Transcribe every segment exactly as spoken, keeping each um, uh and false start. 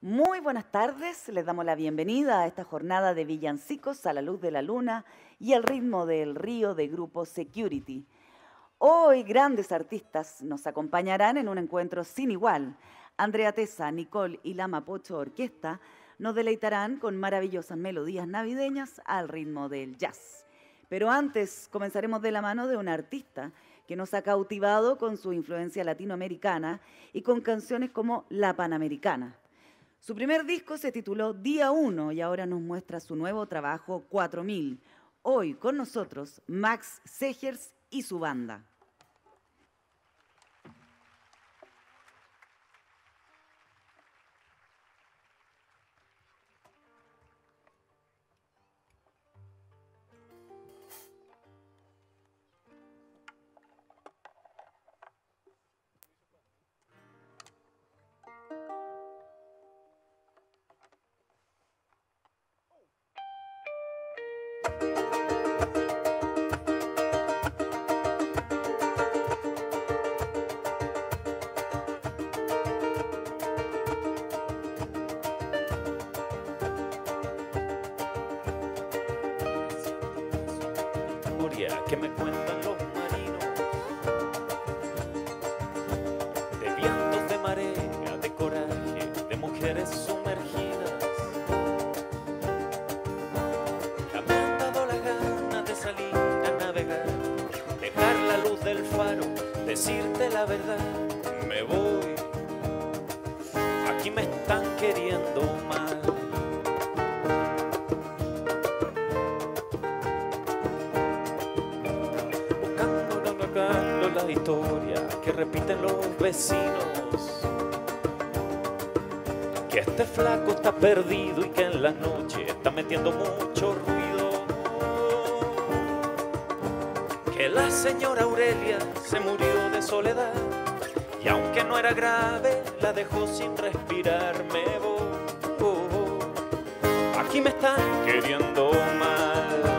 Muy buenas tardes, les damos la bienvenida a esta jornada de villancicos a la luz de la luna y al ritmo del río de Grupo Security. Hoy grandes artistas nos acompañarán en un encuentro sin igual. Andrea Tesa, Nicole y la Mapocho Orquesta nos deleitarán con maravillosas melodías navideñas al ritmo del jazz. Pero antes comenzaremos de la mano de un artista que nos ha cautivado con su influencia latinoamericana y con canciones como La Panamericana. Su primer disco se tituló Día uno y ahora nos muestra su nuevo trabajo cuatro mil. Hoy con nosotros Max Segers y su banda. Que me cuentan los marinos de vientos de marea, de coraje, de mujeres sumergidas que me han dado la gana de salir a navegar, dejar la luz del faro, decirte la verdad, me voy, aquí me están queriendo mal. La historia que repiten los vecinos, que este flaco está perdido y que en la noche está metiendo mucho ruido, que la señora Aurelia se murió de soledad y aunque no era grave la dejó sin respirar. Me voy, oh, oh, aquí me están queriendo mal.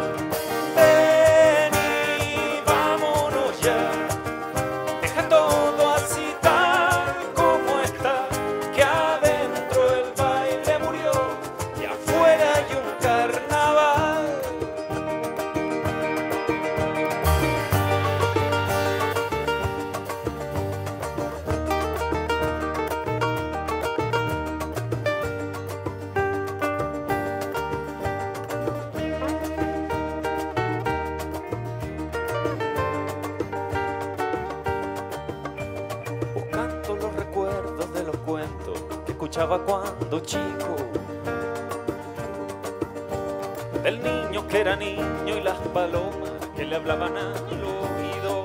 Cuando chico, del niño que era niño y las palomas que le hablaban al oído,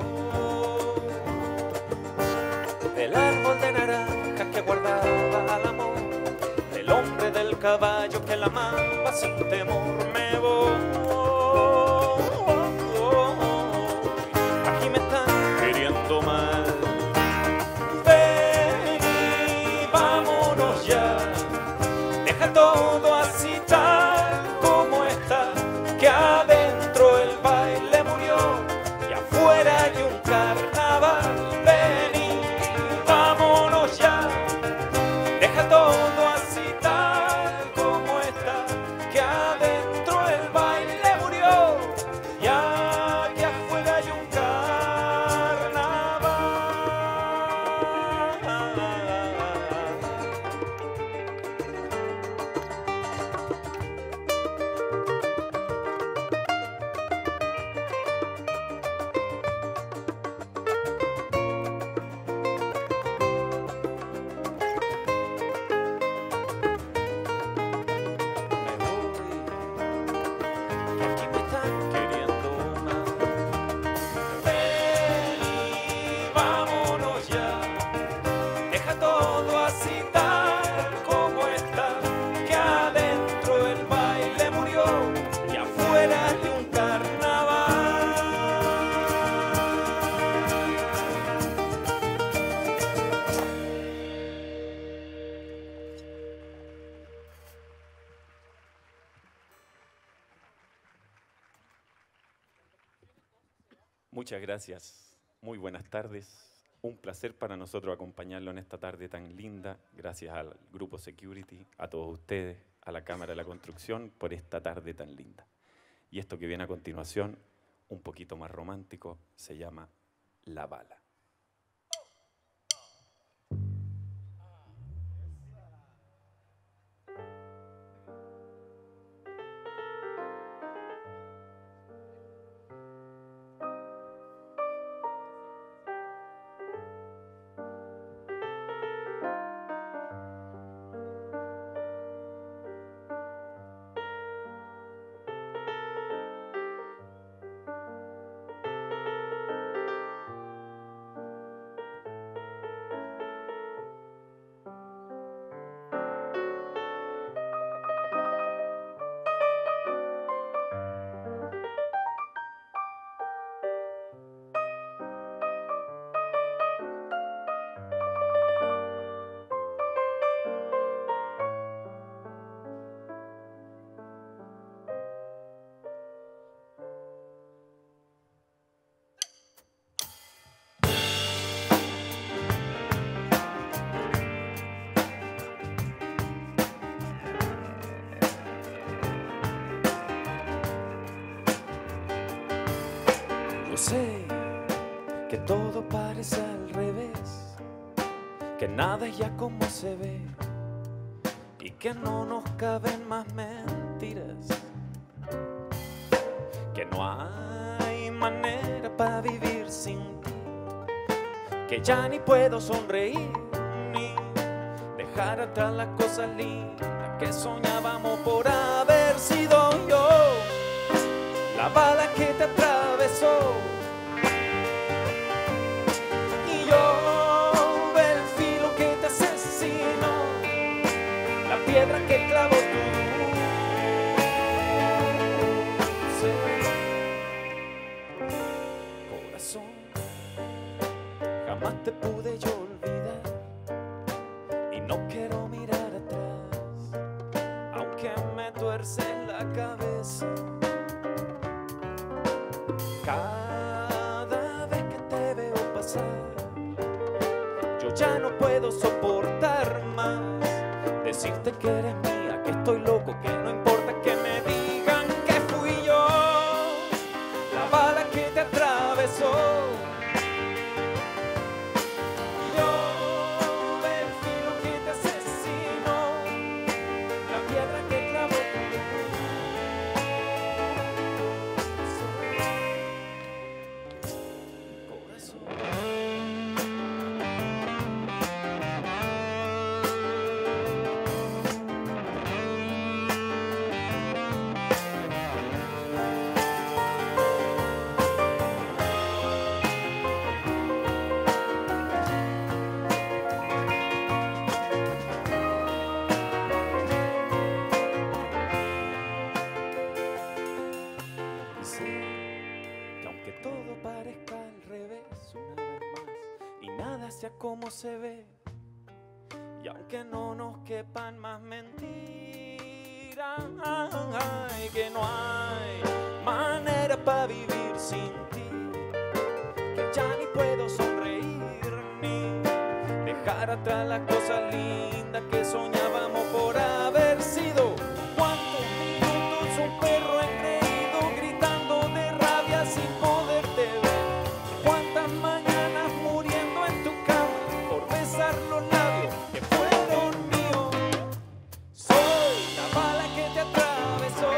del árbol de naranjas que guardaba al amor, del hombre del caballo que la amaba sin temor. Me voy, aquí me están queriendo mal. Todo así tal como está, que adentro el baile murió y afuera hay un carnaval. Vení, vámonos ya, deja todo así tal como está, que adentro el baile murió y aquí afuera hay un carnaval. Muchas gracias. Muy buenas tardes. Un placer para nosotros acompañarlo en esta tarde tan linda. Gracias al Grupo Security, a todos ustedes, a la Cámara de la Construcción por esta tarde tan linda. Y esto que viene a continuación, un poquito más romántico, se llama La Bala. Yo sé que todo parece al revés, que nada es ya como se ve y que no nos caben más mentiras, que no hay manera para vivir sin ti, que ya ni puedo sonreír ni dejar atrás las cosas lindas que soñábamos por haber sido yo. La bala que te atravesó y yo el filo que te asesinó, la piedra que clavó tu corazón. Jamás te pude yo olvidar y no quiero mirar atrás, aunque me tuerce la cabeza. Cada vez que te veo pasar, yo ya no puedo soportar más decirte que eres mía, que estoy loco, que no importa que me digan que fui yo la bala que te atravesó. Yo el filo que te asesinó, la piedra que clavó como se ve, y aunque no nos quepan más mentiras, ay, que no hay manera para vivir sin ti, que ya ni puedo sonreír ni dejar atrás las cosas lindas que soñábamos por haber sido. ¿Cuántos minutos un perro engreído gritando de rabia sin poderte ver? ¿Cuántas mañanas muriendo en tu cama por besar los labios que fueron míos? Soy la bala que te atravesó,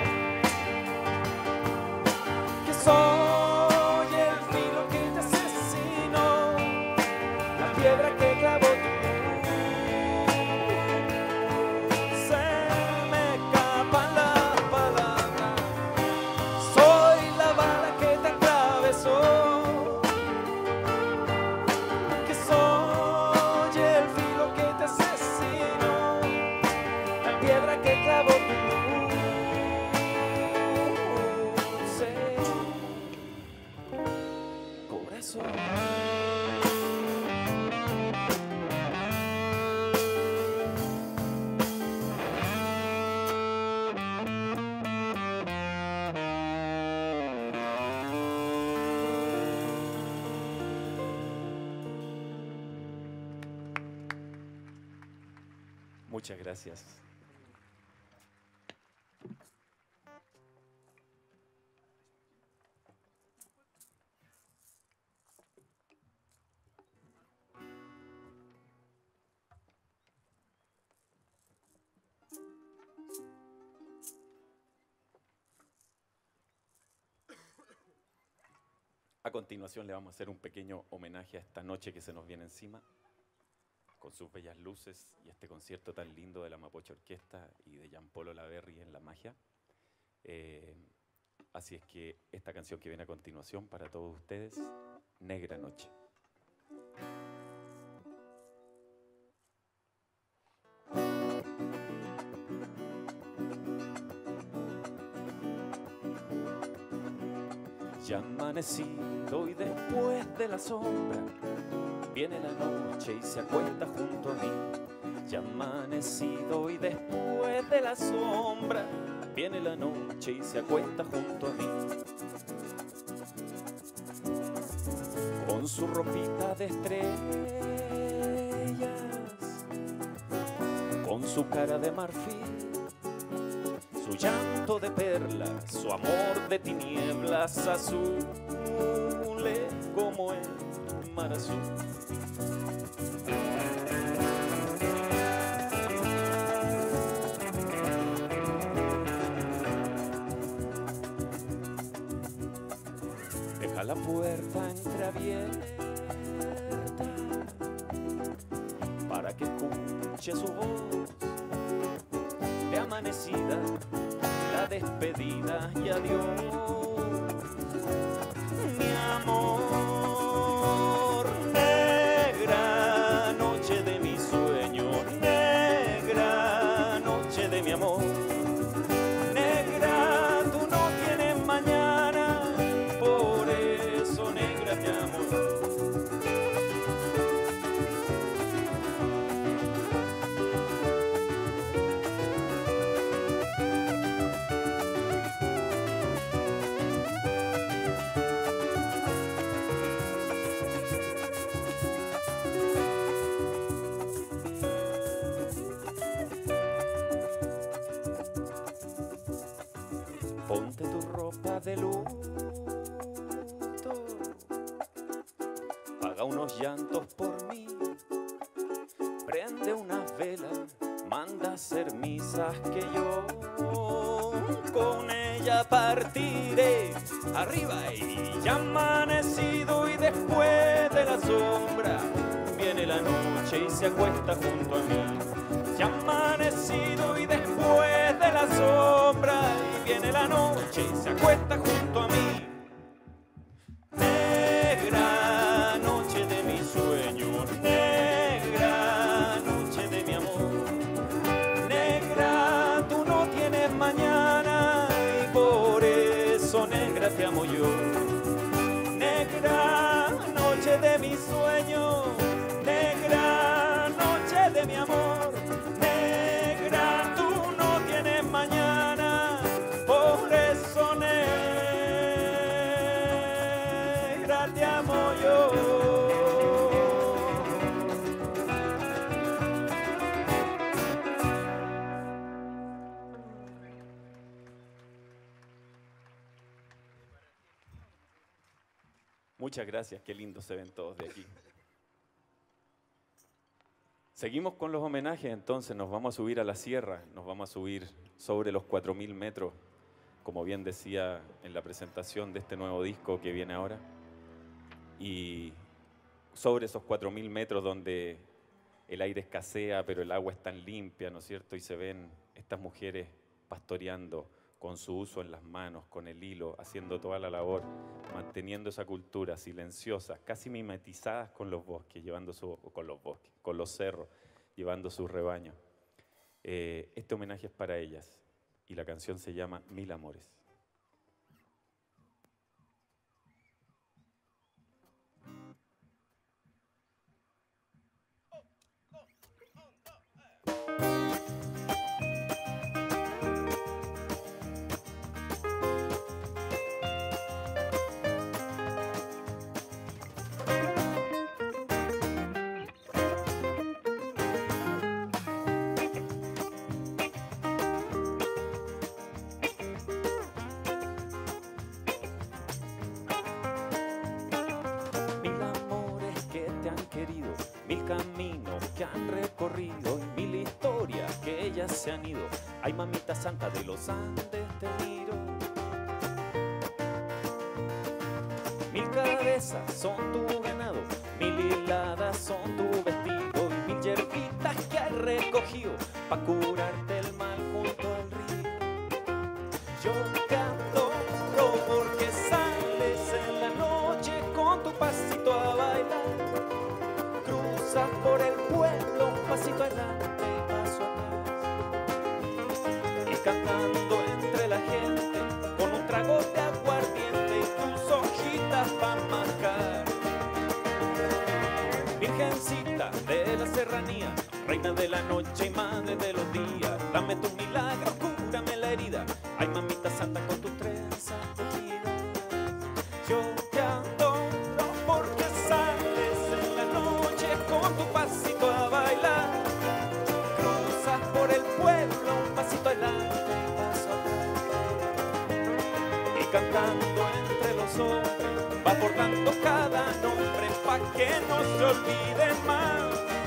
que soy el filo que te asesinó, la piedra que clavó tu luz. Se me escapan las palabras. Soy la bala que te atravesó, piedra que clavó tu dulce corazón. Muchas gracias. A continuación le vamos a hacer un pequeño homenaje a esta noche que se nos viene encima, con sus bellas luces y este concierto tan lindo de la Mapocha Orquesta y de Jean Paul Olaverri en La Magia. Eh, así es que esta canción que viene a continuación para todos ustedes, Negra Noche. Ya amanecido y después de la sombra viene la noche y se acuesta junto a mí. Ya amanecido y después de la sombra viene la noche y se acuesta junto a mí. Con su ropita de estrellas, con su cara de marfil, su llanto de perlas, su amor de tinieblas azules como el mar azul. Deja la puerta entreabierta para que escuche su voz de amanecida, la despedida y adiós, mi amor. Negra noche de mi sueño, negra noche de mi amor. Negra, tú no tienes mañana, por eso negra mi amor. Ponte tu ropa de luto, paga unos llantos por mí, prende unas velas, manda a hacer misas que yo con ella partiré arriba. Y ya amanecido y después de la sombra viene la noche y se acuesta junto a mí. Ya amanecido y después de la sombra y viene la noche y se acuesta junto a mí. Negra noche de mi sueño, negra noche de mi amor. Negra, tú no tienes mañana y por eso negra te amo yo. Negra noche de mi sueño, negra noche de mi amor. Negra, tú no tienes mañana, por eso negra te amo yo. Muchas gracias, qué lindo se ven todos de aquí. Seguimos con los homenajes, entonces nos vamos a subir a la sierra, nos vamos a subir sobre los cuatro mil metros, como bien decía en la presentación de este nuevo disco que viene ahora. Y sobre esos cuatro mil metros donde el aire escasea, pero el agua es tan limpia, ¿no es cierto? Y se ven estas mujeres pastoreando con su uso en las manos, con el hilo, haciendo toda la labor, manteniendo esa cultura silenciosa, casi mimetizadas con los bosques, llevando su, con los bosques, con los cerros, llevando sus rebaños. Eh, este homenaje es para ellas y la canción se llama Mil Amores. mil caminos que han recorrido y mil historias que ellas se han ido. Ay, mamita santa de los Andes te miro. Mil cabezas son tu ganado, mil hiladas son tu vestido y mil hierbitas que has recogido pa' curarte el mal junto al río. Yo te adoro porque sales en la noche con tu pasito a bailar. Cruzas por el pueblo un pasito adelante, paso atrás. Y cantando entre la gente con un trago de aguardiente y tus hojitas pa' marcar. Virgencita de la serranía, reina de la noche y madre de los días, dame tu milagro, cúrame la herida. Ay, mamita santa con tus trenzas tejidas. Yo te adoro porque sales en la noche con tu pasito a bailar. Cruzas por el pueblo un pasito adelante, paso atrás. Y cantando entre los hombres vas bordando cada nombre pa' que no se olviden más.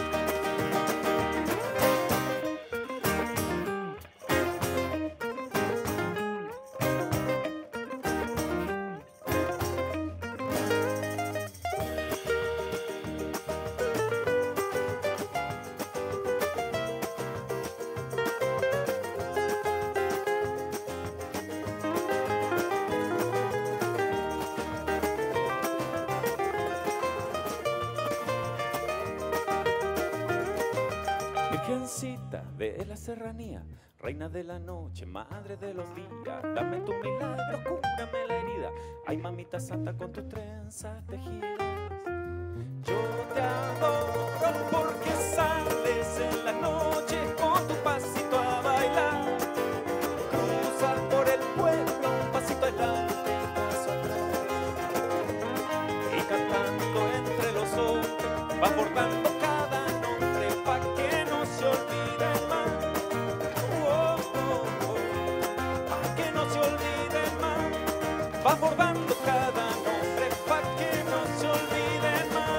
Virgencita de la serranía, reina de la noche, madre de los días, dame tu milagro, cúrame la herida. Ay, mamita santa con tus trenzas tejidas. Yo te adoro porque sales en la noche con tu pasito a bailar. Cruzas por el pueblo un pasito adelante, paso atrás. Y cantando entre los hombres vas bordando cada nombre pa' que no se olviden más. Oh, oh, oh, pa' que no se olviden más. Vas bordando cada nombre pa' que no se olviden más.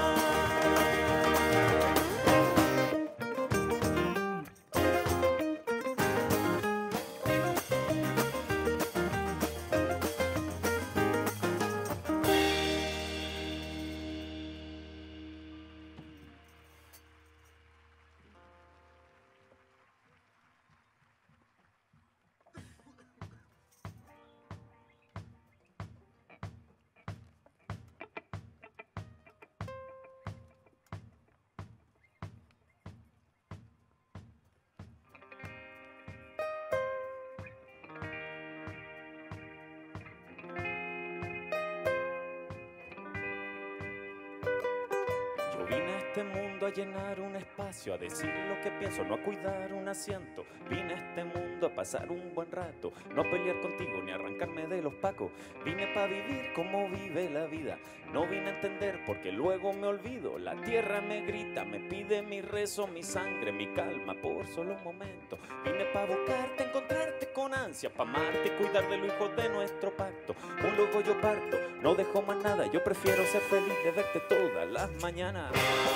Yo vine a este mundo a llenar un espacio, a decir lo que pienso, no a cuidar un asiento. Vine a este mundo a pasar un buen rato, no a pelear contigo ni a arrancarme de los pacos. Vine pa' vivir como vive la vida, no vine a entender porque luego me olvido. La tierra me grita, me pide mi rezo, mi sangre, mi calma por solo un momento. Vine pa' buscarte, encontrarte con ansia, pa' amarte, cuidar de los hijos de nuestro pacto. Un loco yo parto, no dejo más nada, yo prefiero ser feliz de verte todas las mañanas.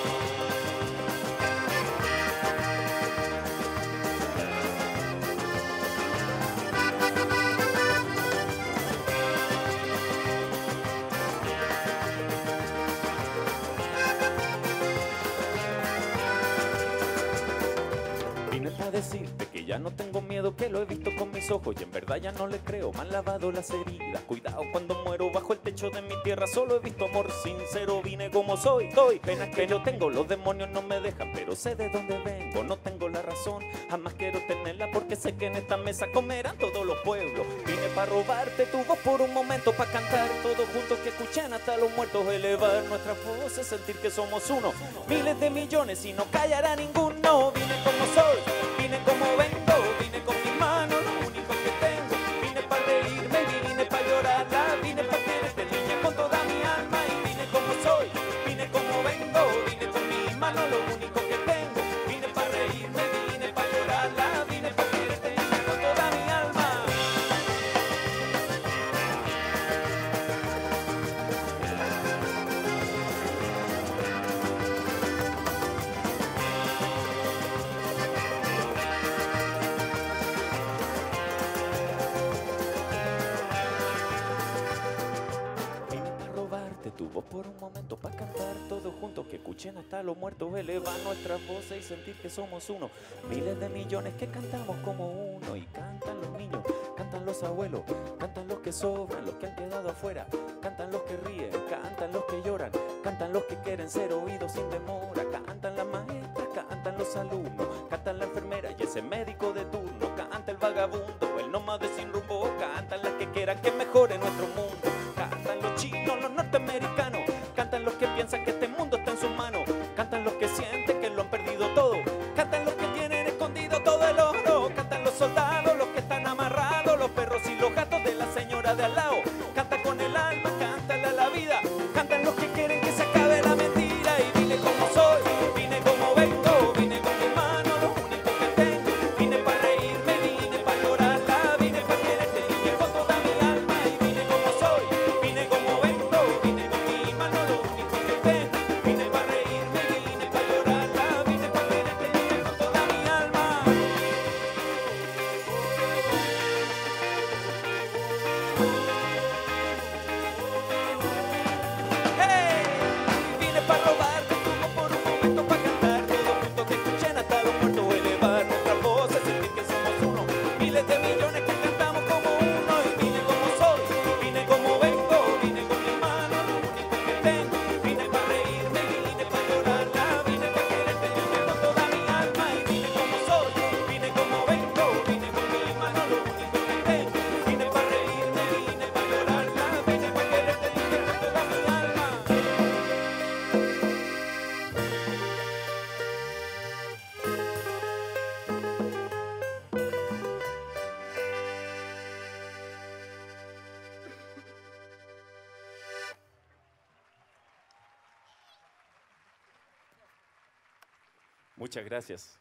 Vine a decirte que ya no tengo miedo, que lo he visto con mis ojos y en verdad ya no le creo. Me han lavado las heridas, cuidado cuando muero bajo el techo de mi tierra. Solo he visto amor sincero, vine como soy, doy penas que yo tengo. Los demonios no me dejan, pero sé de dónde vengo. No tengo la razón, jamás quiero tenerla, porque sé que en esta mesa comerán todos los pueblos. Vine para robarte tu voz por un momento, para cantar todos juntos, que escuchen hasta los muertos, elevar nuestras voces, sentir que somos uno. Miles de millones y no callará ninguno. Vine como soy, vine como vengo, vine con mis manos, lo único que tengo. Vine para reírme, vine para llorarla, vine para quererte, niña, con toda mi alma. Y vine como soy, vine como vengo, vine con mis manos, lo único que tengo. Vine para reírme, vine para llorarla, vine para quererte, niña, con toda mi alma. vos por un momento para cantar todos juntos, que escuchen hasta los muertos elevar nuestras voces y sentir que somos uno. Miles de millones que cantamos como uno, y cantan los niños, cantan los abuelos, cantan los que sobran, los que han quedado afuera, cantan los que ríen, cantan los que lloran, cantan los que quieren ser oídos sin demora, cantan las maestras, cantan los alumnos, cantan la enfermera y ese médico de turno, canta el vagabundo, el nómade sin rumbo, cantan las que quieran que mejore nuestro mundo, cantan los chinos, los norteamericanos, cantan los que piensan que este mundo está en sus manos, cantan los que sienten que lo han perdido todo, cantan los que tienen escondido todo el oro, cantan los soldados, los que están amarrados, los perros y los gatos de la señora de al lado, canta con el alma, cántale a la vida, cantan los que quieren que se acabe la mentira y vine como soy, vine como vengo, vine con mis manos, lo único que tengo, vine para reírme, vine para llorarla, vine para quererte, vine con toda mi alma y vine como soy, vine como vengo, vine con mis manos, lo único que tengo, vine para reírme, vine para llorarla, vine para quererte, vine con toda mi alma. Hey, vine para robarte como por un momento para cantar todos juntos, que escuchen hasta los muertos elevar nuestras voces, sentir que somos uno, miles de millones que cantamos como uno y vine como soy, vine como vengo, vine con mis manos, lo único que tengo, vine para reírme, vine para llorarla, vine para quererte, vine con toda mi alma y vine como soy, vine como vengo, vine con mis manos, lo único que tengo, vine para reírme, vine para llorarla, vine para quererte, vine con toda mi alma. Muchas gracias.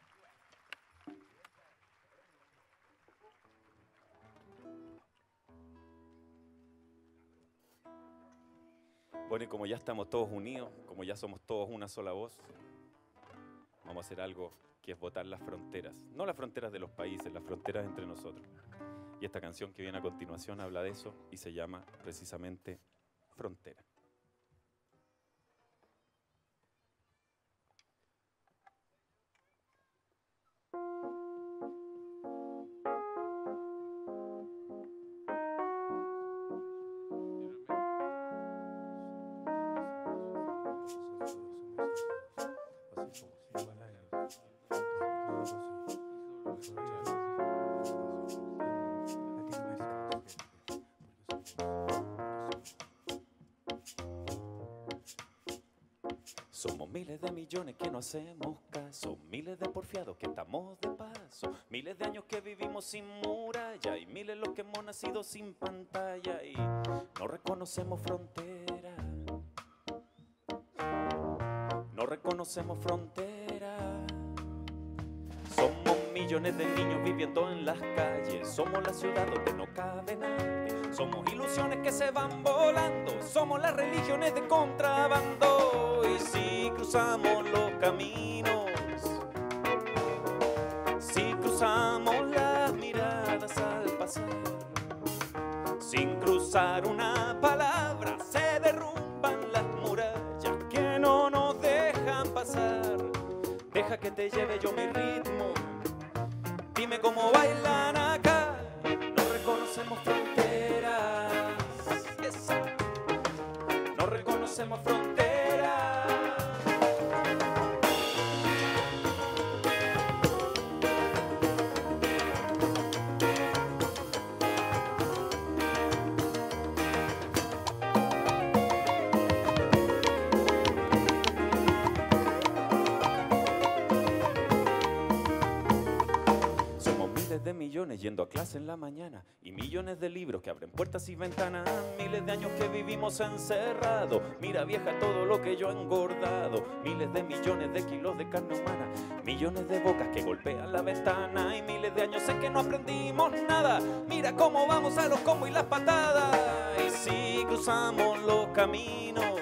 Bueno, y como ya estamos todos unidos, como ya somos todos una sola voz, vamos a hacer algo que es botar las fronteras. No las fronteras de los países, las fronteras entre nosotros. Y esta canción que viene a continuación habla de eso y se llama precisamente Frontera. Somos miles de millones que no hacemos caso, miles de porfiados que estamos de paso, miles de años que vivimos sin muralla y miles los que hemos nacido sin pantalla y no reconocemos frontera, no reconocemos frontera. Somos millones de niños viviendo en las calles, somos la ciudad donde no cabe nadie, somos ilusiones que se van volando, somos las religiones de contrabando. Y si cruzamos los caminos, si cruzamos las miradas al pasar, sin cruzar una palabra se derrumban las murallas que no nos dejan pasar. Deja que te lleve yo mi ritmo, dime cómo bailan acá. No reconocemos fronteras, yes. No reconocemos fronteras. De millones yendo a clase en la mañana y millones de libros que abren puertas y ventanas, miles de años que vivimos encerrados. Mira vieja todo lo que yo he engordado, miles de millones de kilos de carne humana, millones de bocas que golpean la ventana y miles de años en que no aprendimos nada. Mira cómo vamos a los combos y las patadas. Y si cruzamos los caminos,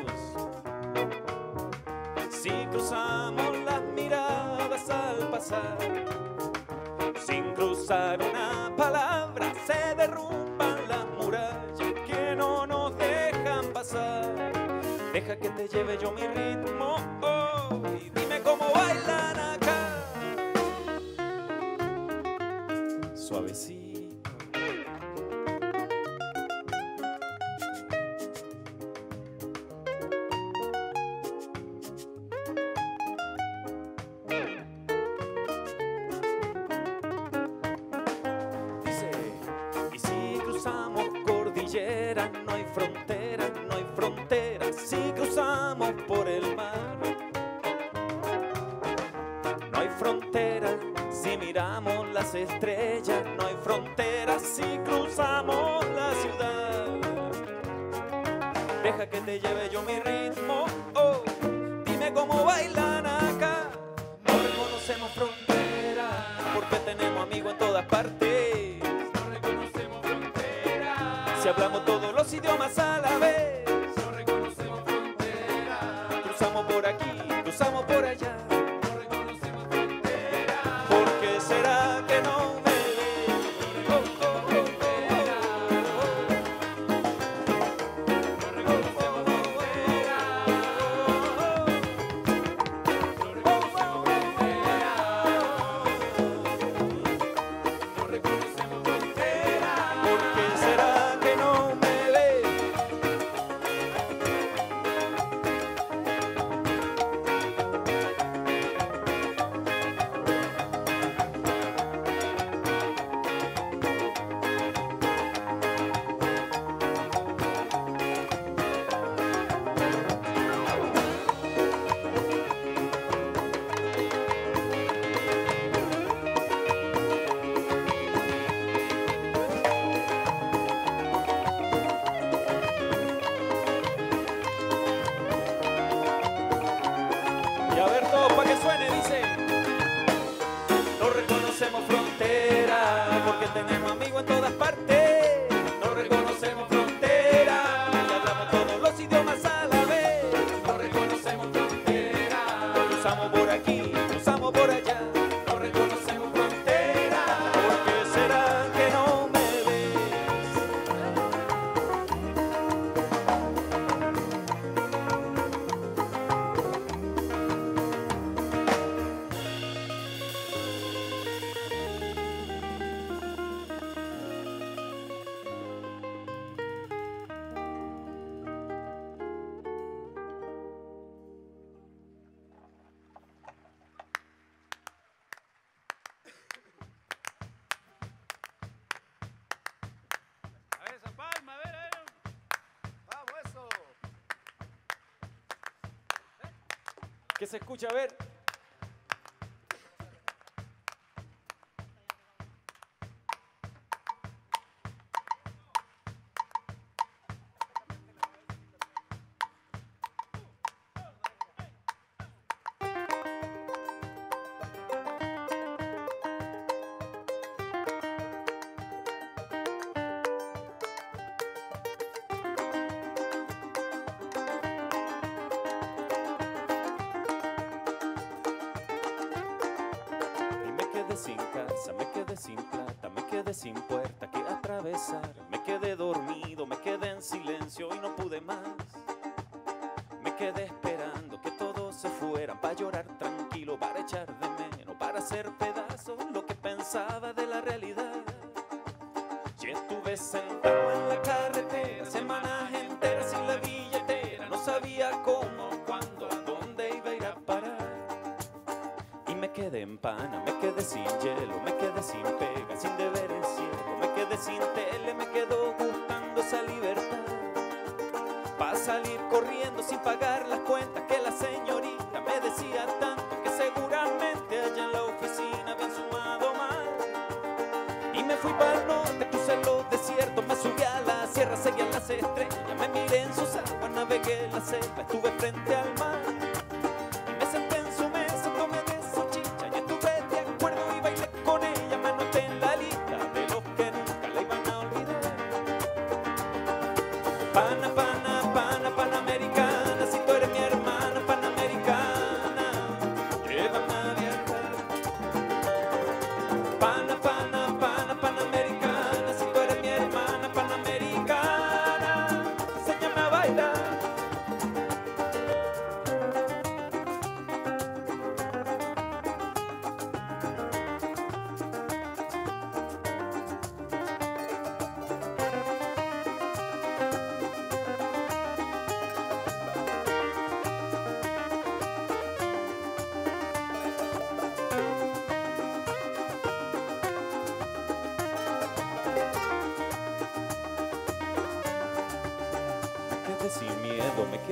si cruzamos las miradas al pasar, sin cruzar una palabra se derrumban las murallas que no nos dejan pasar. Deja que te lleve yo mi ritmo, oh, y dime cómo bailan acá. Suavecito. Dice, y si cruzamos cordillera, no hay frontera, no hay frontera. Si cruzamos por el mar, no hay frontera. Si miramos las estrellas, no hay frontera. Si cruzamos la ciudad, deja que te lleve yo mi ritmo, oh, dime cómo bailan acá. No reconocemos frontera, porque tenemos amigos en todas partes. No reconocemos frontera. Si hablamos todos los idiomas a la vez. No reconocemos frontera. Cruzamos por aquí, cruzamos por allá. No reconocemos frontera. ¿Por qué será que no me ves? Oh, oh, oh, oh, No reconocemos frontera. No reconocemos frontera. No reconocemos frontera. ¿por qué será que no me ves? Y a ver todo para que suene, dice. No reconocemos frontera, porque tenemos amigos en todas partes. No reconocemos frontera, y hablamos todos los idiomas a la vez. No reconocemos frontera. Cruzamos por aquí, cruzamos por allá. No reconocemos frontera. ¿Por qué será que no me ves? A ver esa palma, a ver, a ver. Vamos, eso. ¿Qué se escucha? A ver. Y me quedé sin casa, me quedé sin plata, me quedé sin puerta que atravesar. Me quedé dormido, me quedé en silencio y no pude más. Me quedé esperando que todos se fueran para llorar tranquilo, para echar de menos, para hacer pedazos lo que pensaba de la realidad. Y estuve sentado en la carretera semanas enteras sin la billetera. No sabía cómo, cuándo, a dónde iba a ir a parar. Y me quedé en pana, me quedé sin hielo, me quedé sin pega, sin deberes ciego, me quedé sin tele, me quedó gustando esa libertad. Pa' salir corriendo sin pagar las cuentas que la señorita me decía tanto que seguramente allá en la oficina habían sumado mal. Y me fui para el norte, crucé los desiertos, me subí a la sierra, seguía las estrellas, me miré en sus aguas, navegué la selva, estuve frente al mar. Y me senté en su mesa, tomé de esa chicha y estuve de acuerdo y bailé con ella, me anoté en la lista de los que nunca la iban a olvidar. Pana, pana, pana, panamericana, si tú eres mi hermana, panamericana.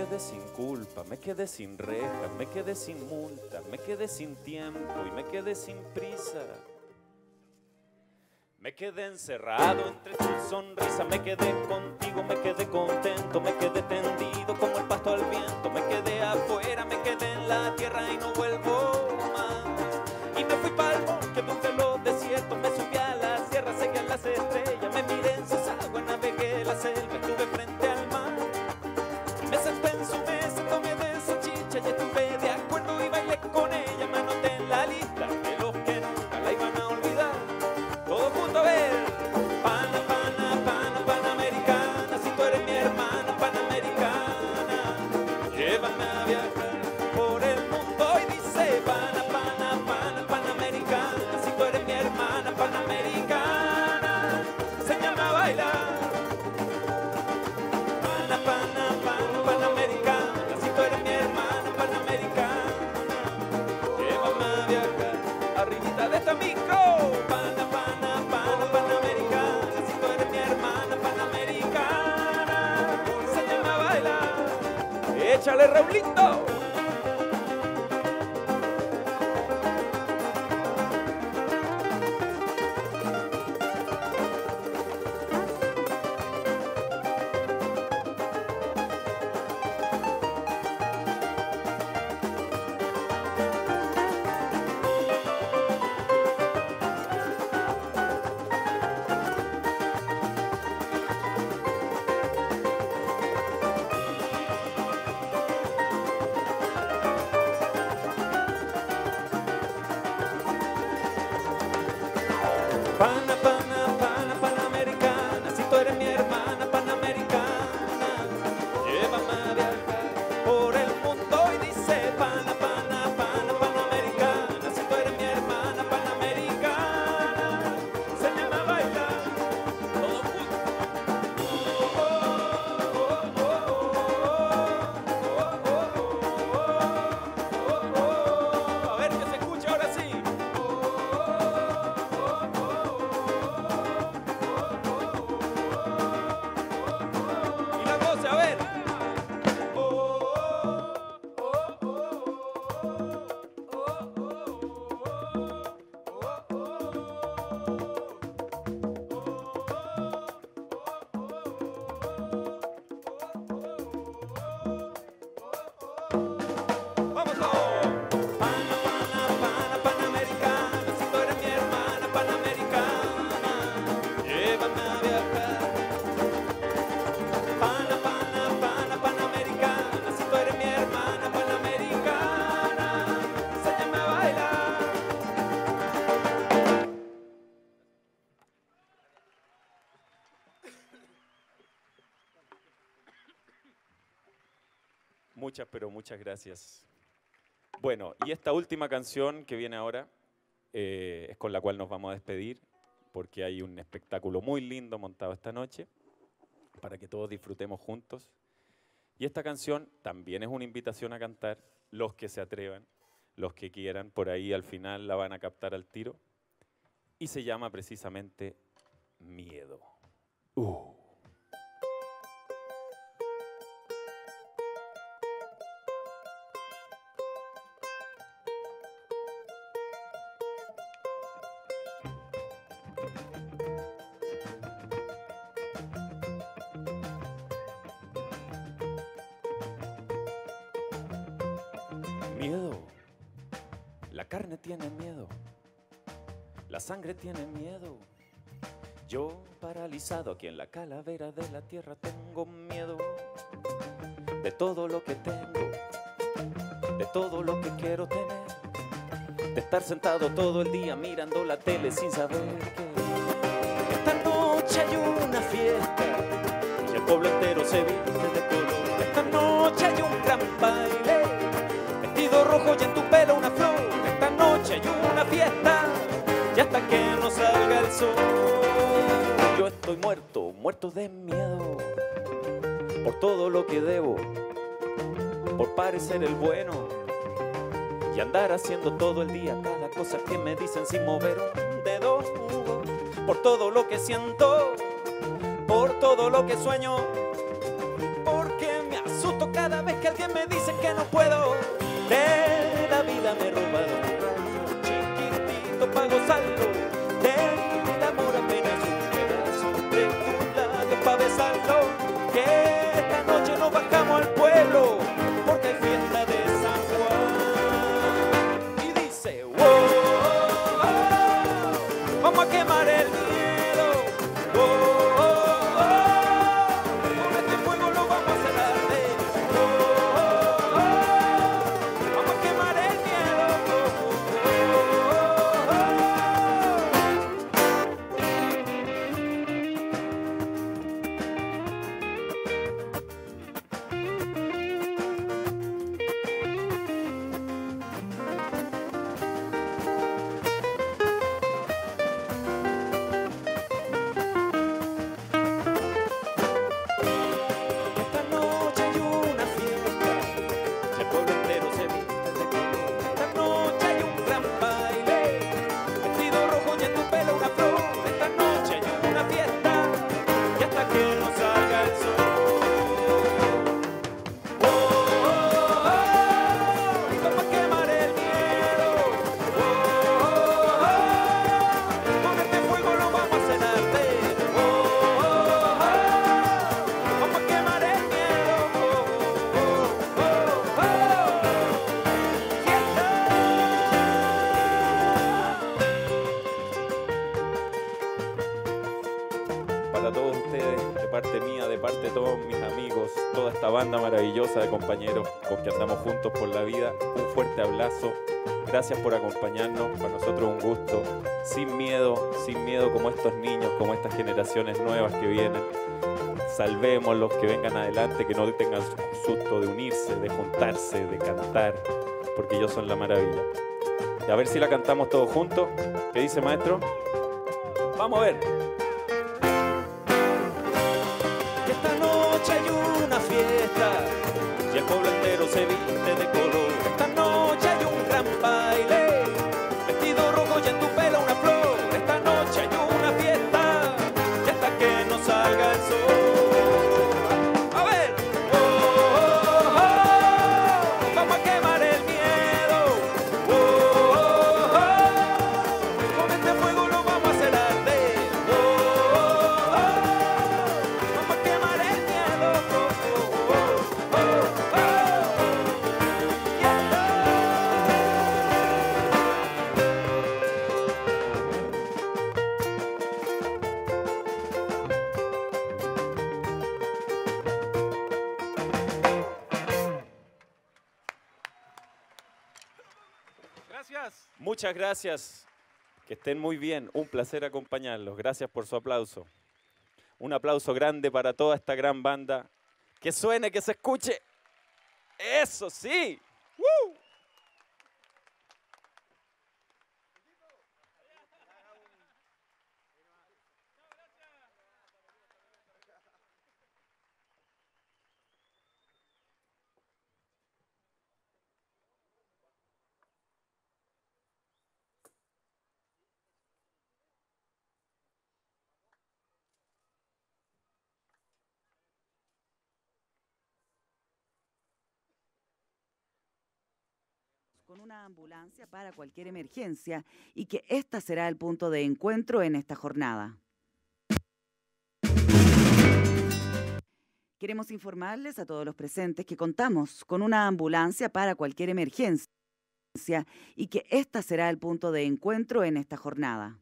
quedé sin culpa, me quedé sin rejas, me quedé sin multa, me quedé sin tiempo y me quedé sin prisa. Me quedé encerrado entre tu sonrisa, me quedé contigo, me quedé contento, me quedé tendido como el pasto al viento, me quedé afuera, me quedé en la tierra y no vuelvo más. Y me fui para el bosque donde los desiertos, me subí a la sierra, seguí a las estrellas, me miré en sus aguas, navegué la selva, estuve frente al mar. Me senté en su mesa, tomé de su chicha y estuve de acuerdo y bailé con ella, me anoté en la lista de los que nunca la iban a olvidar. Todos juntos a ver, pana, pana, pana, panamericana, si tú eres mi hermana panamericana, llévame a viajar por el mundo y dice, pana, pana, pana, panamericana, si tú eres mi hermana panamericana, enséñame a bailar. Pana, pana, pana, panamericana, si tú eres mi hermana panamericana, llévame a viajar arribita de esta micro. Pana, pana, pana, panamericana, si tú eres mi hermana panamericana, enséñame a bailar. Échale, Raulito. Pana, pana, pana, panamericana, si tú eres mi hermana panamericana, llévame a viajar por el mundo y dice, pana, pana, pana, panamericana, si tú eres mi hermana panamericana, enséñame a bailar. Todos juntos. A ver que se escuche ahora sí. Y la voz, a ver. Vamos todos. Pana, pana, pana, panamericana, si tú eres mi hermana panamericana, llévame a viajar. Pana, pana, pana, panamericana, si tú eres mi hermana panamericana, enséñame a bailar. Muchas, pero muchas gracias. Bueno, y esta última canción que viene ahora eh, es con la cual nos vamos a despedir, porque hay un espectáculo muy lindo montado esta noche para que todos disfrutemos juntos. Y esta canción también es una invitación a cantar, los que se atrevan, los que quieran, por ahí al final la van a captar al tiro. Y se llama precisamente Miedo. Uh. Miedo. La carne tiene miedo. La sangre tiene miedo. Yo paralizado aquí en la calavera de la tierra tengo miedo de todo lo que tengo, de todo lo que quiero tener, de estar sentado todo el día mirando la tele sin saber que esta noche hay una fiesta y el pueblo entero se viste de color. Esta noche hay un gran baile, vestido rojo y en tu pelo una flor. Esta noche hay una fiesta y hasta que no salga el sol yo estoy muerto, muerto de miedo por todo lo que debo, por parecer el bueno y andar haciendo todo el día cada cosa que me dicen sin mover un dedo, por todo lo que siento, por todo lo que sueño, porque me asusto cada vez que alguien me dice que no puedo. De la vida me he robado un rayo chiquitito pa' gozarlo. Del amor apenas un pedazo de tus labios pa' besarlo. Que esta noche nos bajamos al pueblo porque hay fiesta de San Juan. Y dice, wow, oh, oh, vamos a quemar el miedo. Wow, oh, oh, con este fuego lo vamos a hacer arder. Wow, oh, oh, vamos a quemar el miedo. Wow, oh, oh. Esta noche hay una fiesta, el pueblo entero se viste de color. Esta noche hay un gran baile, vestido rojo y en tu pelo una flor. Esta noche hay una fiesta, y hasta que no salga el sol. Oh, oh, oh, y vamos a quemar el miedo. Oh, oh, oh, con este fuego lo vamos a hacer arder. Oh, oh, oh, vamos a quemar el miedo. Oh, oh, oh, oh, fiesta. Para todos ustedes, de parte mía, de parte de todos mis amigos, toda esta banda maravillosa de compañeros con que andamos juntos por la vida, un fuerte abrazo. Gracias por acompañarnos, para nosotros un gusto, sin miedo, sin miedo como estos niños, como estas generaciones nuevas que vienen. Salvemos los que vengan adelante, que no tengan susto de unirse, de juntarse, de cantar, porque ellos son la maravilla. Y a ver si la cantamos todos juntos. ¿Qué dice, maestro? Vamos a ver. Y esta noche hay una fiesta, y el pueblo entero se viste de color. Esta noche hay un gran baile, vestido rojo y en tu pelo una flor. Esta noche hay una fiesta, y hasta que no salga el sol. A ver. Oh, oh, oh, vamos a quemar el miedo. Oh, oh, oh, con este fuego lo vamos a hacer arder. Oh, oh, oh, vamos a quemar el miedo. Oh, oh, oh, oh, oh. Gracias. Muchas gracias. Que estén muy bien. Un placer acompañarlos. Gracias por su aplauso. Un aplauso grande para toda esta gran banda. Que suene, que se escuche. ¡Eso sí! ¡Woo! Con una ambulancia para cualquier emergencia y que esta será el punto de encuentro en esta jornada. Queremos informarles a todos los presentes que contamos con una ambulancia para cualquier emergencia y que esta será el punto de encuentro en esta jornada.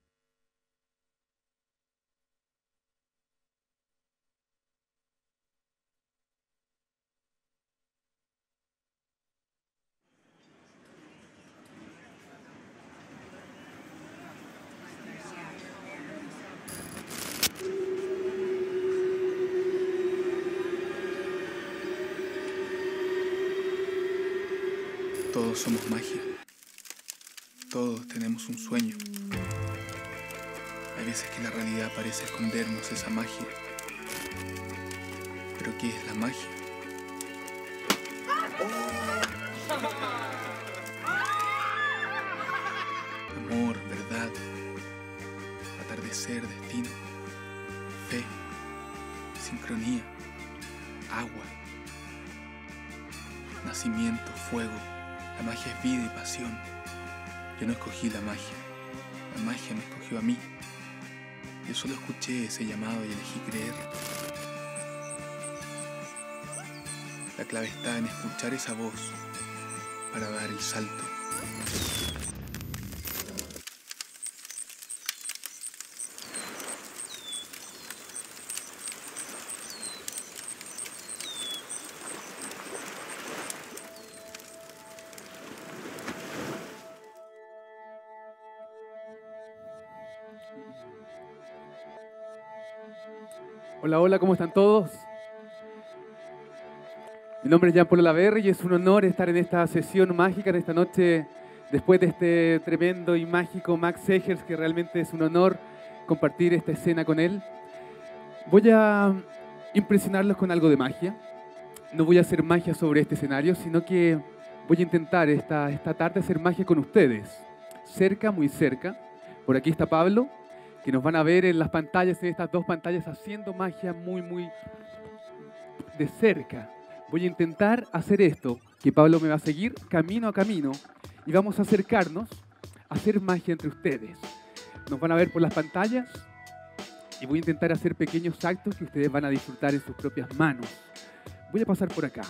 Todos somos magia. Todos tenemos un sueño. Hay veces que la realidad parece escondernos esa magia. ¿Pero qué es la magia? Amor, verdad, atardecer, destino, fe, sincronía, agua, nacimiento, fuego. La magia es vida y pasión. Yo no escogí la magia. La magia me escogió a mí. Yo solo escuché ese llamado y elegí creer. La clave está en escuchar esa voz para dar el salto. Hola, hola, ¿cómo están todos? Mi nombre es Jean Paul Laverre y es un honor estar en esta sesión mágica, en esta noche, después de este tremendo y mágico Max Segers, que realmente es un honor compartir esta escena con él. Voy a impresionarlos con algo de magia. No voy a hacer magia sobre este escenario, sino que voy a intentar esta, esta tarde hacer magia con ustedes. Cerca, muy cerca. Por aquí está Pablo, que nos van a ver en las pantallas, en estas dos pantallas, haciendo magia muy, muy de cerca. Voy a intentar hacer esto, que Pablo me va a seguir camino a camino y vamos a acercarnos a hacer magia entre ustedes. Nos van a ver por las pantallas y voy a intentar hacer pequeños actos que ustedes van a disfrutar en sus propias manos. Voy a pasar por acá.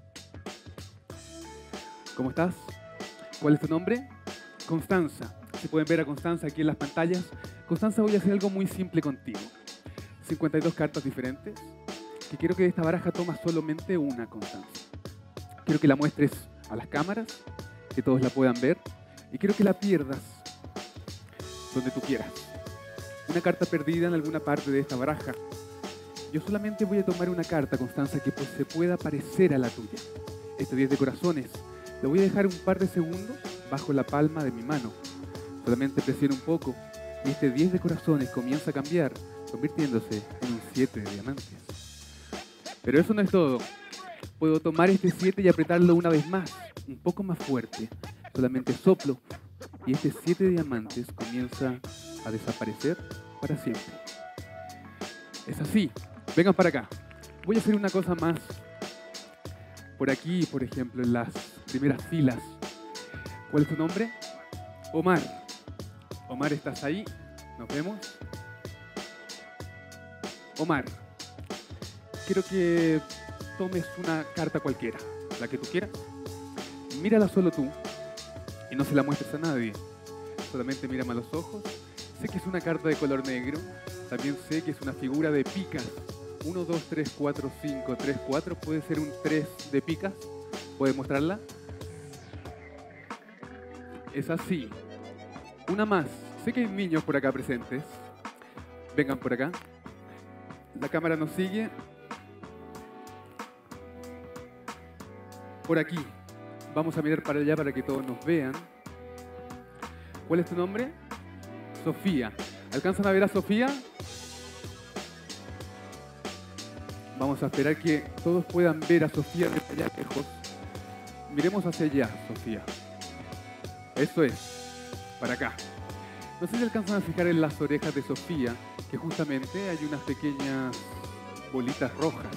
¿Cómo estás? ¿Cuál es tu nombre? Constanza. Si pueden ver a Constanza aquí en las pantallas. Constanza, voy a hacer algo muy simple contigo. cincuenta y dos cartas diferentes. Que quiero que de esta baraja tomas solamente una, Constanza. Quiero que la muestres a las cámaras, que todos la puedan ver. Y quiero que la pierdas donde tú quieras. Una carta perdida en alguna parte de esta baraja. Yo solamente voy a tomar una carta, Constanza, que pues se pueda parecer a la tuya. Este diez de corazones. Lo voy a dejar un par de segundos bajo la palma de mi mano. Solamente presiona un poco y este diez de corazones comienza a cambiar, convirtiéndose en un siete de diamantes. Pero eso no es todo. Puedo tomar este siete y apretarlo una vez más, un poco más fuerte. Solamente soplo y este siete de diamantes comienza a desaparecer para siempre. Es así. Vengan para acá. Voy a hacer una cosa más. Por aquí, por ejemplo, en las primeras filas. ¿Cuál es tu nombre? Omar. Omar, ¿estás ahí? ¿Nos vemos? Omar, quiero que tomes una carta cualquiera, la que tú quieras. Mírala solo tú y no se la muestres a nadie. Solamente mírame a los ojos. Sé que es una carta de color negro. También sé que es una figura de picas. uno, dos, tres, cuatro, cinco, tres, cuatro. Puede ser un tres de picas. ¿Puedes mostrarla? Es así. Una más. Sé que hay niños por acá presentes. Vengan por acá. La cámara nos sigue. Por aquí. Vamos a mirar para allá para que todos nos vean. ¿Cuál es tu nombre? Sofía. ¿Alcanzan a ver a Sofía? Vamos a esperar que todos puedan ver a Sofía desde allá lejos. Miremos hacia allá, Sofía. Eso es. Para acá. No sé si alcanzan a fijar en las orejas de Sofía, que justamente hay unas pequeñas bolitas rojas.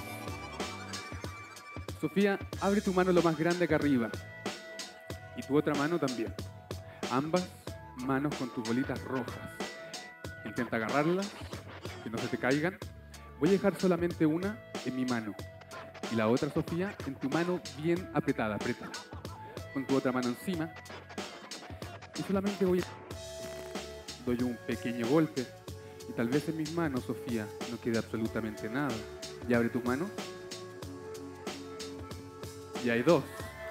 Sofía, abre tu mano lo más grande acá arriba. Y tu otra mano también. Ambas manos con tus bolitas rojas. Intenta agarrarlas, que no se te caigan. Voy a dejar solamente una en mi mano. Y la otra, Sofía, en tu mano bien apretada. Aprieta. Con tu otra mano encima. Y solamente voy a... Doy un pequeño golpe. Y tal vez en mis manos, Sofía, no quede absolutamente nada. Y abre tus manos. Y hay dos.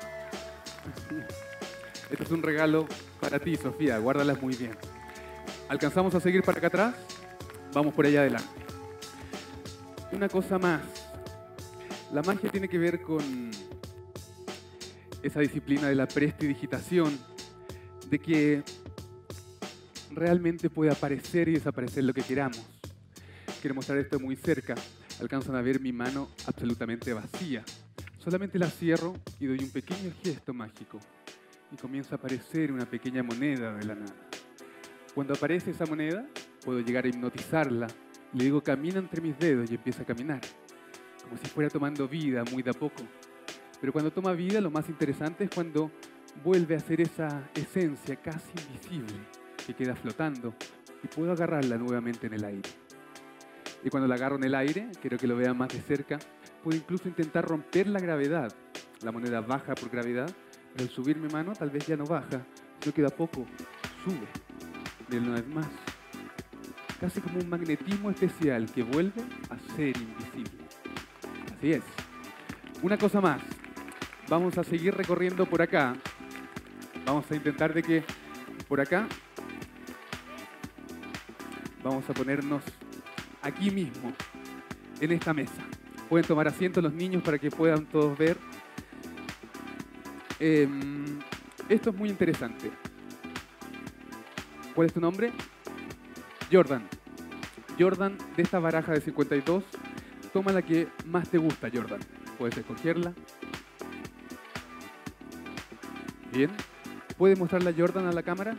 Este es un regalo para ti, Sofía. Guárdalas muy bien. ¿Alcanzamos a seguir para acá atrás? Vamos por allá adelante. Una cosa más. La magia tiene que ver con esa disciplina de la prestidigitación, de que realmente puede aparecer y desaparecer lo que queramos. Quiero mostrar esto muy cerca. Alcanzan a ver mi mano absolutamente vacía. Solamente la cierro y doy un pequeño gesto mágico. Y comienza a aparecer una pequeña moneda de la nada. Cuando aparece esa moneda, puedo llegar a hipnotizarla. Le digo, camina entre mis dedos y empieza a caminar. Como si fuera tomando vida muy de a poco. Pero cuando toma vida, lo más interesante es cuando vuelve a ser esa esencia casi invisible que queda flotando y puedo agarrarla nuevamente en el aire. Y cuando la agarro en el aire, quiero que lo vean más de cerca, puedo incluso intentar romper la gravedad. La moneda baja por gravedad, pero al subir mi mano tal vez ya no baja, sino que de a poco sube. Miren una vez más. Casi como un magnetismo especial que vuelve a ser invisible. Así es. Una cosa más. Vamos a seguir recorriendo por acá. Vamos a intentar de que por acá vamos a ponernos aquí mismo, en esta mesa. Pueden tomar asiento los niños para que puedan todos ver. Eh, esto es muy interesante. ¿Cuál es tu nombre? Jordan. Jordan, de esta baraja de cincuenta y dos, toma la que más te gusta, Jordan. Puedes escogerla. Bien. ¿Puedes mostrarla a Jordan a la cámara?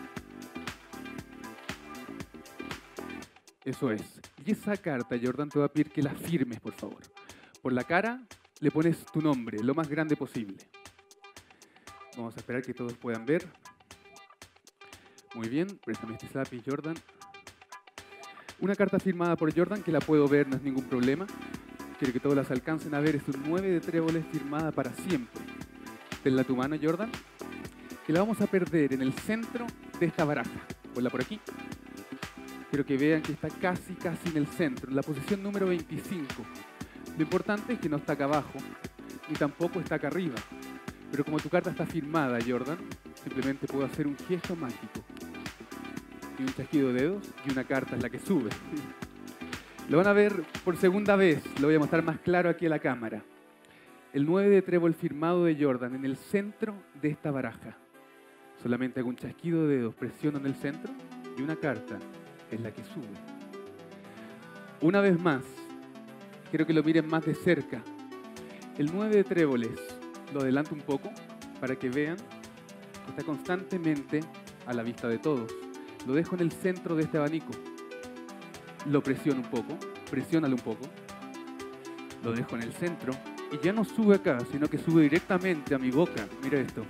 Eso es. Y esa carta, Jordan, te va a pedir que la firmes, por favor. Por la cara le pones tu nombre, lo más grande posible. Vamos a esperar que todos puedan ver. Muy bien, préstame este lápiz, Jordan. Una carta firmada por Jordan que la puedo ver, no es ningún problema. Quiero que todos las alcancen a ver. Es un nueve de tréboles firmada para siempre. Tenla a tu mano, Jordan. Que la vamos a perder en el centro de esta baraja. Ponla por aquí. Quiero que vean que está casi, casi en el centro, en la posición número veinticinco. Lo importante es que no está acá abajo, ni tampoco está acá arriba. Pero como tu carta está firmada, Jordan, simplemente puedo hacer un gesto mágico. Y un chasquido de dedos, y una carta es la que sube. Lo van a ver por segunda vez, lo voy a mostrar más claro aquí a la cámara. El nueve de trébol firmado de Jordan en el centro de esta baraja. Solamente hago un chasquido de dedos, presiono en el centro, y una carta es la que sube. Una vez más, quiero que lo miren más de cerca. El nueve de tréboles, lo adelanto un poco para que vean que está constantemente a la vista de todos. Lo dejo en el centro de este abanico. Lo presiono un poco, presiónalo un poco. Lo dejo en el centro y ya no sube acá, sino que sube directamente a mi boca. Mira esto.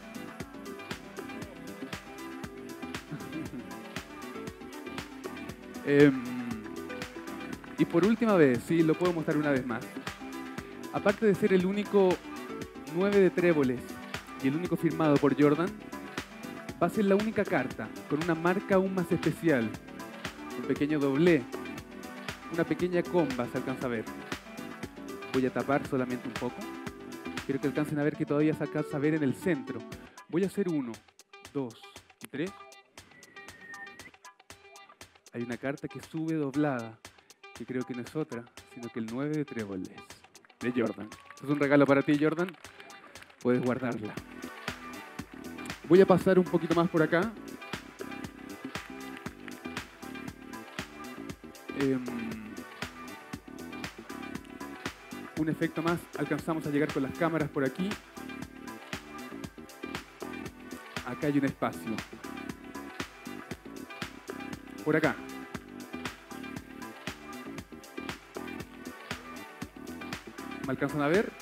Eh, y por última vez, sí, lo puedo mostrar una vez más. Aparte de ser el único nueve de tréboles y el único firmado por Jordan, va a ser la única carta con una marca aún más especial. Un pequeño doblé, una pequeña comba, se alcanza a ver. Voy a tapar solamente un poco. Quiero que alcancen a ver que todavía se alcanza a ver en el centro. Voy a hacer uno, dos y tres. Hay una carta que sube doblada, que creo que no es otra, sino que el nueve de tréboles de Jordan. Esto es un regalo para ti, Jordan. Puedes guardarla. Voy a pasar un poquito más por acá. Eh, un efecto más. Alcanzamos a llegar con las cámaras por aquí. Acá hay un espacio. Por acá. ¿Me alcanzan a ver?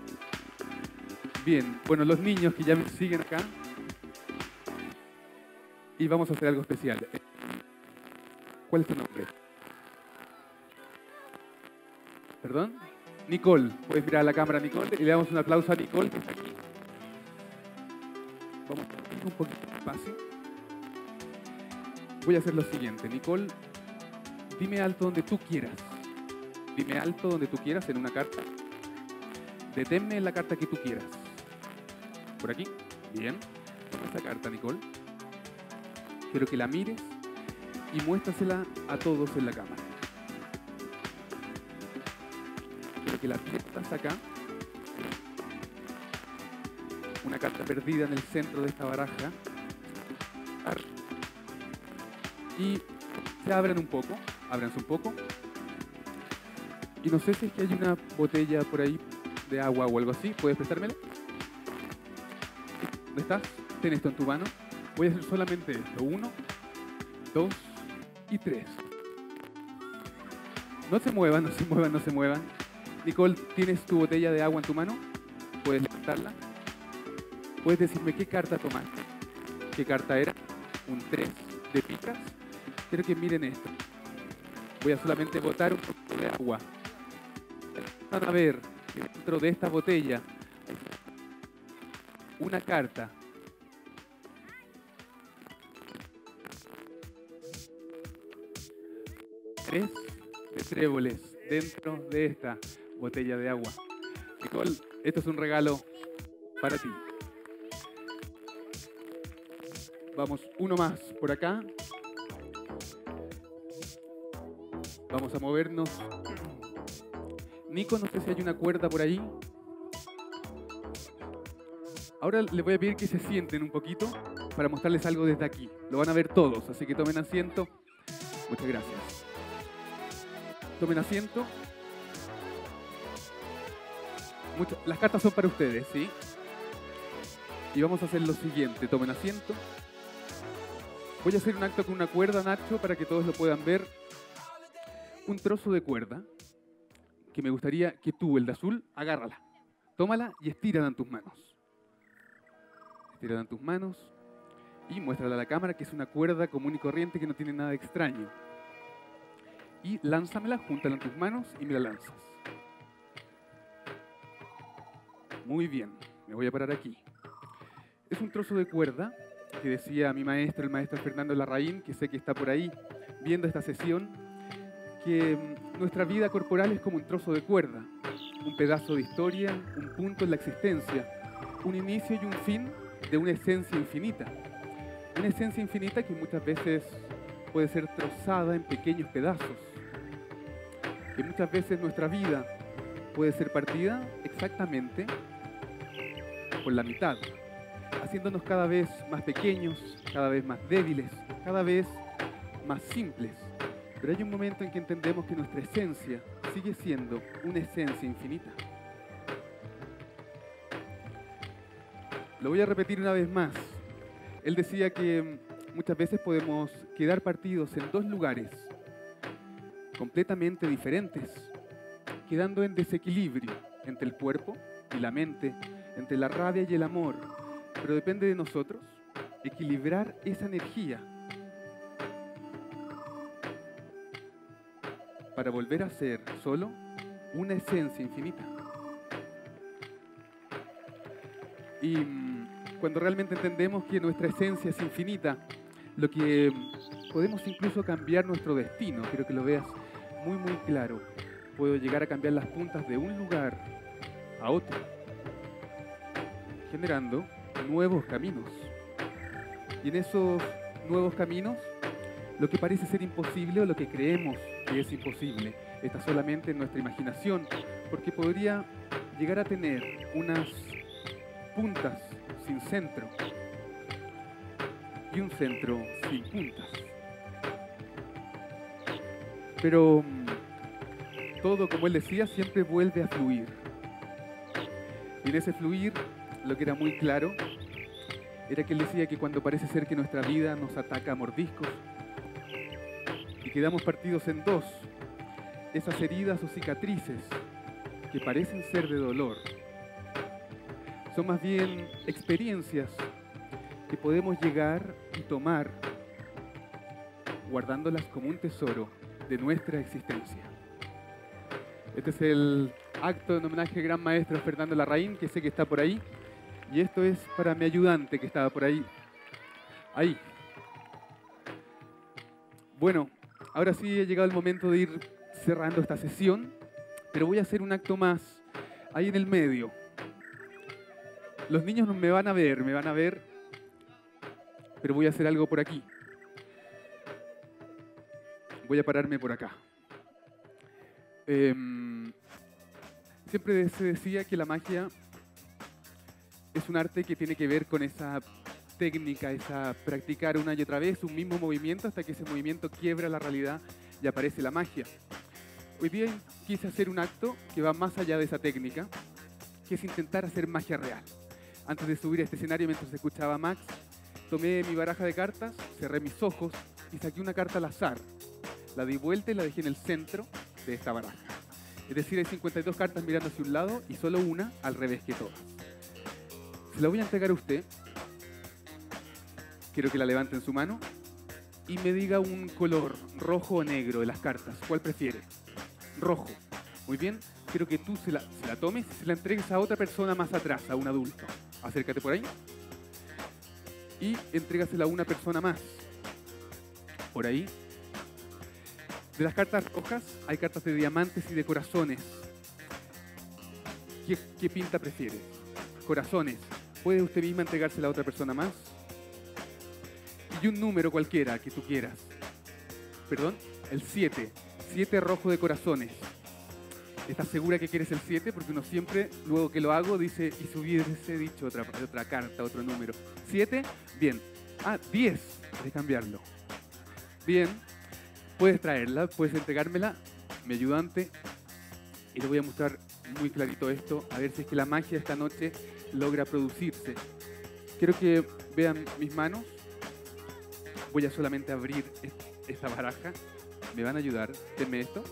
Bien. Bueno, los niños que ya me siguen acá. Y vamos a hacer algo especial. ¿Cuál es tu nombre? ¿Perdón? Nicole. Puedes mirar a la cámara, Nicole. Y le damos un aplauso a Nicole, que está aquí. Vamos a ir un poquito despacio. Voy a hacer lo siguiente. Nicole, dime alto donde tú quieras. Dime alto donde tú quieras en una carta. Deténme en la carta que tú quieras. ¿Por aquí? Bien. Toma esta carta, Nicole. Quiero que la mires y muéstrasela a todos en la cámara. Quiero que la metas acá. Una carta perdida en el centro de esta baraja. Y se abran un poco. Ábranse un poco. Y no sé si es que hay una botella por ahí de agua o algo así. ¿Puedes prestármela? ¿Dónde estás? Ten esto en tu mano. Voy a hacer solamente esto. Uno, dos y tres. No se muevan, no se muevan, no se muevan. Nicole, ¿tienes tu botella de agua en tu mano? Puedes levantarla. Puedes decirme qué carta tomaste. ¿Qué carta era? Un tres de picas. Quiero que miren esto. Voy a solamente botar un poco de agua. Van a ver dentro de esta botella una carta. Tres de tréboles dentro de esta botella de agua. Nicole, esto es un regalo para ti. Vamos, uno más por acá. Vamos a movernos. Nico, no sé si hay una cuerda por ahí. Ahora les voy a pedir que se sienten un poquito para mostrarles algo desde aquí. Lo van a ver todos, así que tomen asiento. Muchas gracias. Tomen asiento. Mucho, las cartas son para ustedes, ¿sí? Y vamos a hacer lo siguiente. Tomen asiento. Voy a hacer un acto con una cuerda, Nacho, para que todos lo puedan ver. Un trozo de cuerda que me gustaría que tú, el de azul, agárrala. Tómala y estírala en tus manos. Estírala en tus manos y muéstrala a la cámara que es una cuerda común y corriente que no tiene nada de extraño. Y lánzamela, júntala en tus manos y me la lanzas. Muy bien, me voy a parar aquí. Es un trozo de cuerda que decía mi maestro, el maestro Fernando Larraín, que sé que está por ahí viendo esta sesión, que nuestra vida corporal es como un trozo de cuerda, un pedazo de historia, un punto en la existencia, un inicio y un fin de una esencia infinita. Una esencia infinita que muchas veces puede ser trozada en pequeños pedazos. Que muchas veces nuestra vida puede ser partida exactamente por la mitad, haciéndonos cada vez más pequeños, cada vez más débiles, cada vez más simples. Pero hay un momento en que entendemos que nuestra esencia sigue siendo una esencia infinita. Lo voy a repetir una vez más. Él decía que muchas veces podemos quedar partidos en dos lugares completamente diferentes, quedando en desequilibrio entre el cuerpo y la mente, entre la rabia y el amor. Pero depende de nosotros equilibrar esa energía para volver a ser solo una esencia infinita. Y cuando realmente entendemos que nuestra esencia es infinita, lo que podemos incluso cambiar nuestro destino. Quiero que lo veas muy muy claro. Puedo llegar a cambiar las puntas de un lugar a otro, generando nuevos caminos. Y en esos nuevos caminos, lo que parece ser imposible o lo que creemos que es imposible está solamente en nuestra imaginación, porque podría llegar a tener unas puntas sin centro y un centro sin puntas. Pero todo, como él decía, siempre vuelve a fluir. Y en ese fluir, lo que era muy claro era que él decía que cuando parece ser que nuestra vida nos ataca a mordiscos y quedamos partidos en dos, esas heridas o cicatrices que parecen ser de dolor son más bien experiencias que podemos llegar y tomar guardándolas como un tesoro de nuestra existencia. Este es el acto en homenaje al gran maestro Fernando Larraín, que sé que está por ahí. Y esto es para mi ayudante que estaba por ahí. Ahí. Bueno, ahora sí ha llegado el momento de ir cerrando esta sesión, pero voy a hacer un acto más ahí en el medio. Los niños no me van a ver, me van a ver, pero voy a hacer algo por aquí. Voy a pararme por acá. Eh, siempre se decía que la magia es un arte que tiene que ver con esa técnica, esa practicar una y otra vez un mismo movimiento hasta que ese movimiento quiebra la realidad y aparece la magia. Hoy día quise hacer un acto que va más allá de esa técnica, que es intentar hacer magia real. Antes de subir a este escenario, mientras escuchaba a Max, tomé mi baraja de cartas, cerré mis ojos y saqué una carta al azar. La di vuelta y la dejé en el centro de esta baraja. Es decir, hay cincuenta y dos cartas mirando hacia un lado y solo una al revés que todas. Se la voy a entregar a usted. Quiero que la levante en su mano y me diga un color, rojo o negro, de las cartas. ¿Cuál prefiere? Rojo. Muy bien. Quiero que tú se la, se la tomes y se la entregues a otra persona más atrás, a un adulto. Acércate por ahí. Y entrégasela a una persona más. Por ahí. De las cartas rojas, hay cartas de diamantes y de corazones. ¿Qué, qué pinta prefiere? Corazones. ¿Puede usted misma entregársela a otra persona más? Y un número cualquiera que tú quieras. Perdón, el siete. siete rojo de corazones. ¿Estás segura que quieres el siete? Porque uno siempre, luego que lo hago, dice, y si hubiese dicho otra, otra carta, otro número. ¿siete? Bien. Ah, diez. Puedes cambiarlo. Bien. Puedes traerla, puedes entregármela, mi ayudante, y le voy a mostrar muy clarito esto, a ver si es que la magia esta noche logra producirse. Quiero que vean mis manos. Voy a solamente abrir esta baraja. ¿Me van a ayudar? Denme esto.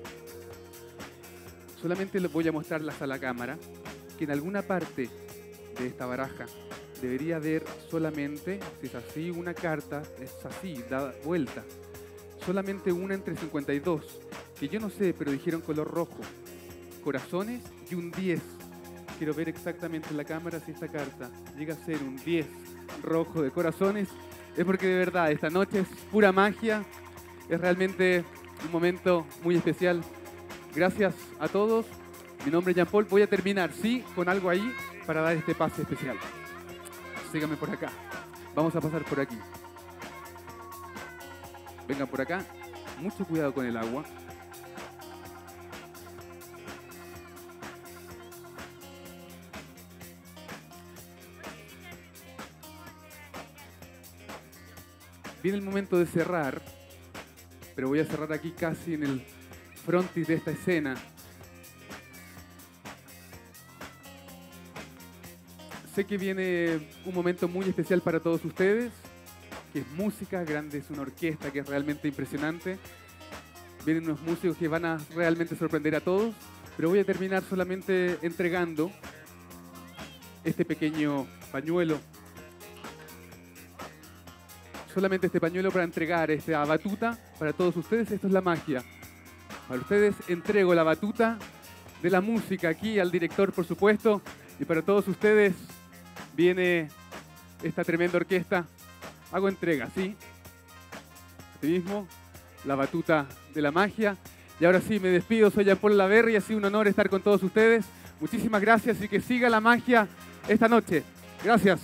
Solamente les voy a mostrarlas a la cámara, que en alguna parte de esta baraja debería haber solamente, si es así, una carta, es así, da vuelta. Solamente una entre cincuenta y dos, que yo no sé, pero dijeron color rojo. Corazones y un diez. Quiero ver exactamente en la cámara si esta carta llega a ser un diez rojo de corazones. Es porque de verdad, esta noche es pura magia. Es realmente un momento muy especial. Gracias a todos. Mi nombre es Jean Paul. Voy a terminar, sí, con algo ahí para dar este pase especial. Síganme por acá. Vamos a pasar por aquí. Vengan por acá. Mucho cuidado con el agua. Viene el momento de cerrar, pero voy a cerrar aquí casi en el frontis de esta escena. Sé que viene un momento muy especial para todos ustedes, que es música, grande es una orquesta que es realmente impresionante. Vienen unos músicos que van a realmente sorprender a todos, pero voy a terminar solamente entregando este pequeño pañuelo. Solamente este pañuelo para entregar esta batuta para todos ustedes. Esto es la magia. Para ustedes entrego la batuta de la música aquí al director, por supuesto, y para todos ustedes viene esta tremenda orquesta. Hago entrega, ¿sí? Así mismo, la batuta de la magia. Y ahora sí, me despido. Soy Jean Paul Laverre y ha sido un honor estar con todos ustedes. Muchísimas gracias y que siga la magia esta noche. Gracias.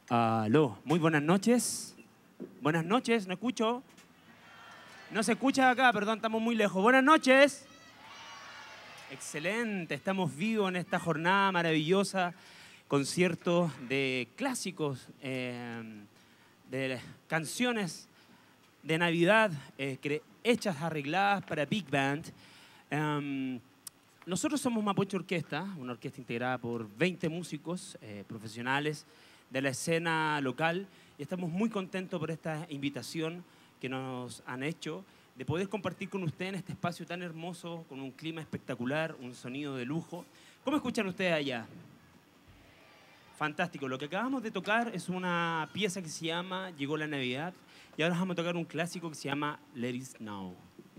Aló, muy buenas noches. Buenas noches, ¿no escucho? No se escucha acá, perdón, estamos muy lejos. Buenas noches. Excelente, estamos vivos en esta jornada maravillosa. Conciertos de clásicos, eh, de canciones de Navidad eh, hechas, arregladas para Big Band. Um, nosotros somos Mapocho Orquesta, una orquesta integrada por veinte músicos eh, profesionales de la escena local, y estamos muy contentos por esta invitación que nos han hecho de poder compartir con ustedes en este espacio tan hermoso, con un clima espectacular, un sonido de lujo. ¿Cómo escuchan ustedes allá? Fantástico. Lo que acabamos de tocar es una pieza que se llama Llegó la Navidad, y ahora vamos a tocar un clásico que se llama Let It Snow.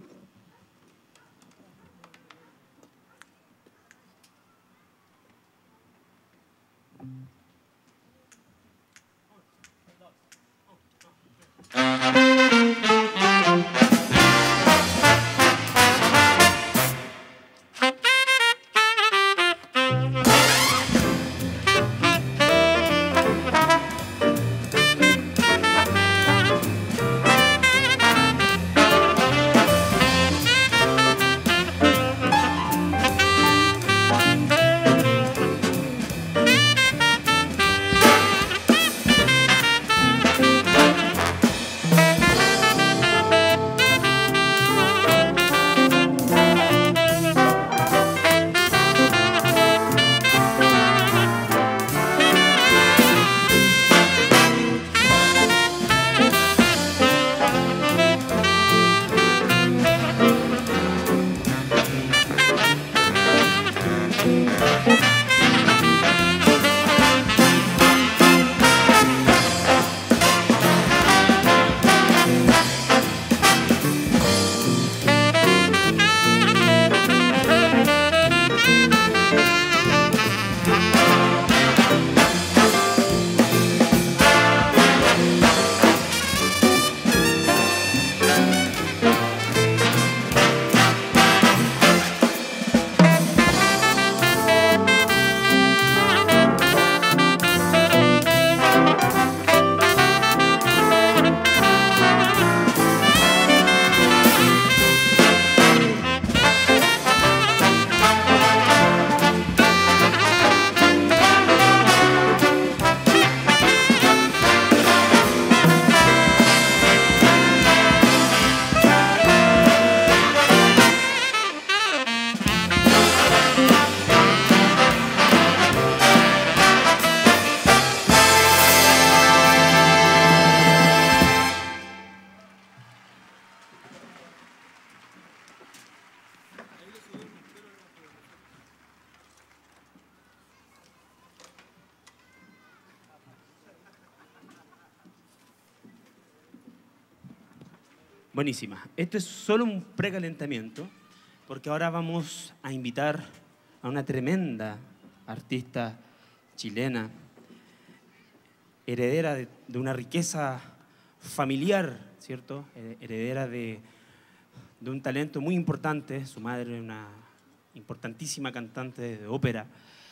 Buenísima. Esto es solo un precalentamiento, porque ahora vamos a invitar a una tremenda artista chilena, heredera de, de una riqueza familiar, ¿cierto? Heredera de, de un talento muy importante. Su madre, una importantísima cantante de ópera.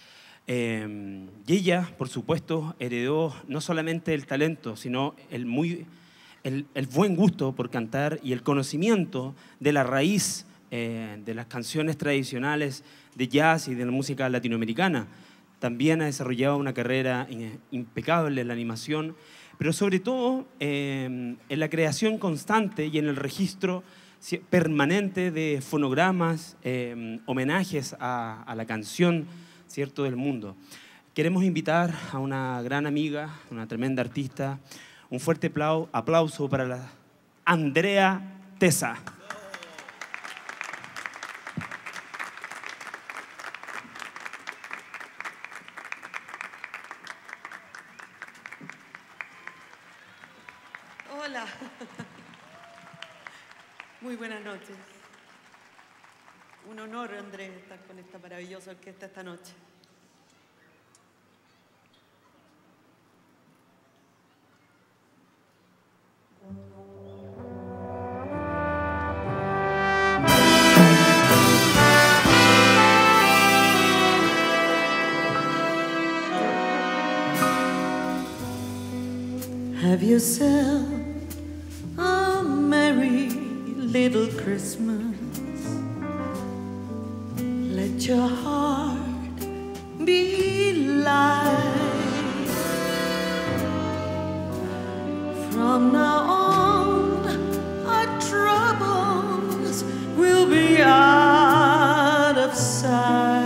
Eh, y ella, por supuesto, heredó no solamente el talento, sino el muy... El, el buen gusto por cantar y el conocimiento de la raíz eh, de las canciones tradicionales de jazz y de la música latinoamericana. También ha desarrollado una carrera impecable en la animación, pero sobre todo eh, en la creación constante y en el registro permanente de fonogramas, eh, homenajes a, a la canción, ¿cierto?, del mundo. Queremos invitar a una gran amiga, una tremenda artista. Un fuerte aplauso para la Andrea Tesa. Hola. Muy buenas noches. Un honor, Andrés, estar con esta maravillosa orquesta esta noche. yourself a merry little Christmas. Let your heart be light. From now on, our troubles will be out of sight.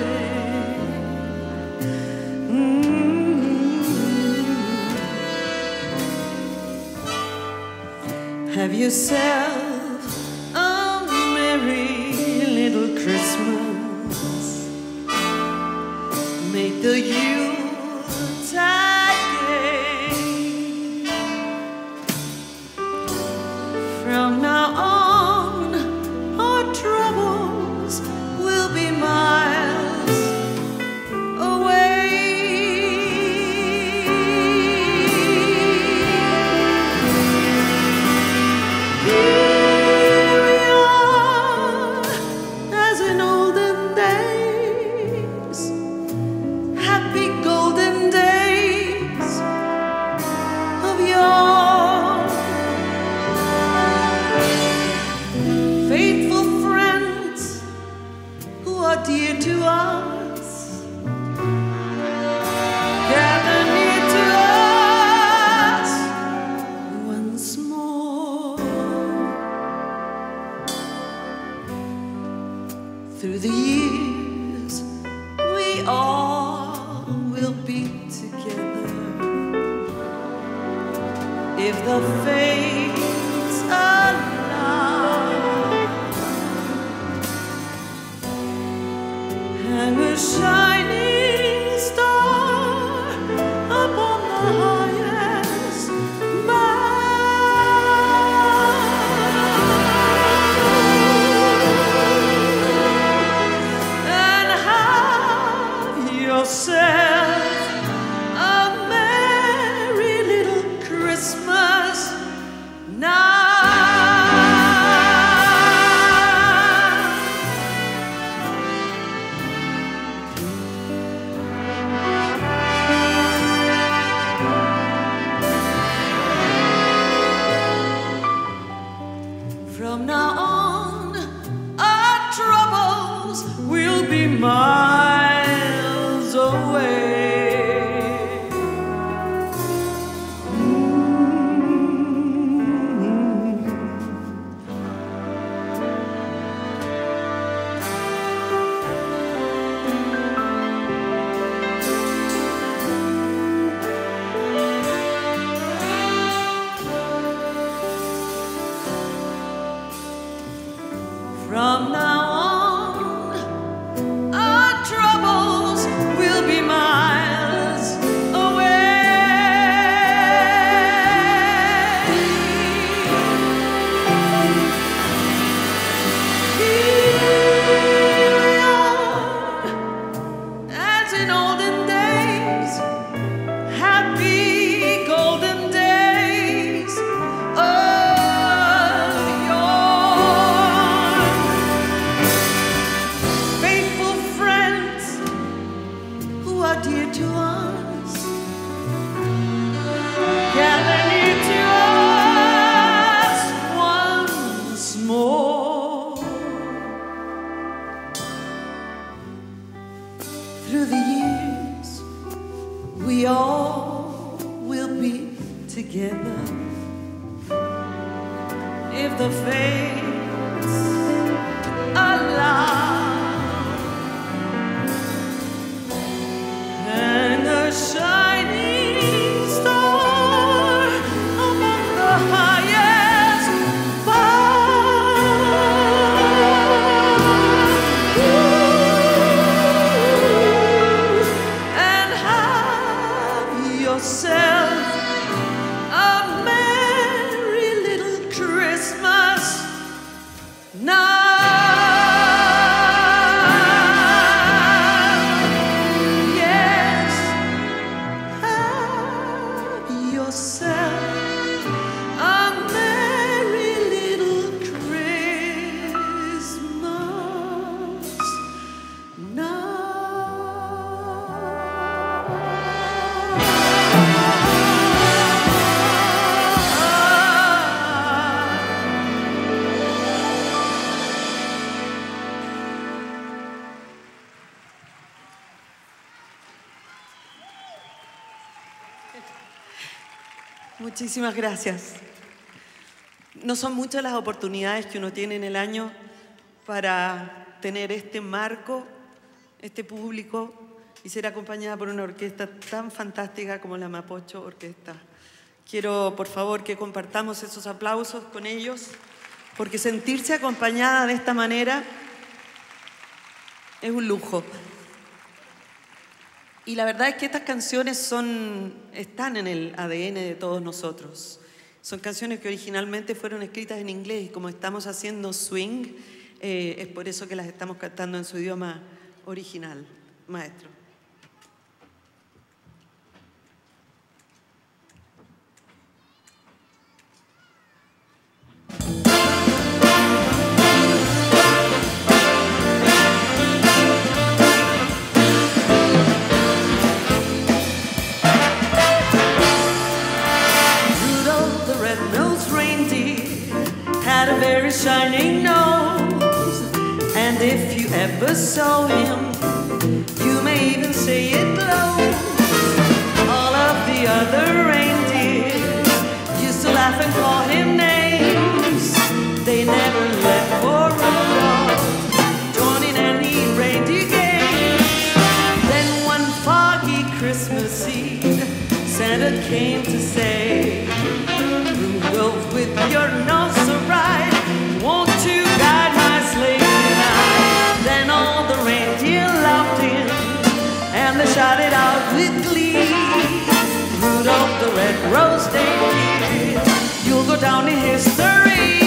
Have yourself a merry little Christmas. Make the Yuletide gay. From now on, our troubles will be miles away. Dear to us, gather near to us once more. Through the years, we all will be together. If the fates allow. And a shining star upon the highest bough. And have yourself a merry little Christmas now. From now on, our troubles will be miles away. From now on, our troubles will be miles away. Here we are, as in olden days, happy golden days of yore. Faithful friends who are dear to us, gather near to us once more. Through the years, we all will be together. If the fates allow. And a shining star among the highest bough. And have yourself a merry little Christmas now. Muchísimas gracias. No son muchas las oportunidades que uno tiene en el año para tener este marco, este público y ser acompañada por una orquesta tan fantástica como la Mapocho Orquesta. Quiero, por favor, que compartamos esos aplausos con ellos, porque sentirse acompañada de esta manera es un lujo. Y la verdad es que estas canciones son, están en el A D N de todos nosotros. Son canciones que originalmente fueron escritas en inglés y como estamos haciendo swing, eh, es por eso que las estamos cantando en su idioma original. Maestro. Shining nose, and if you ever saw him, you may even say it glows. All of the other reindeer used to laugh and call him names. They never let poor Rudolph join in any reindeer games. Then one foggy Christmas Eve, Santa came to say, Rudolph, with your nose so bright, won't you guide my sleigh tonight? Then all the reindeer laughed in, and they shouted out with glee, Rudolph the red-nosed reindeer, you'll go down in history.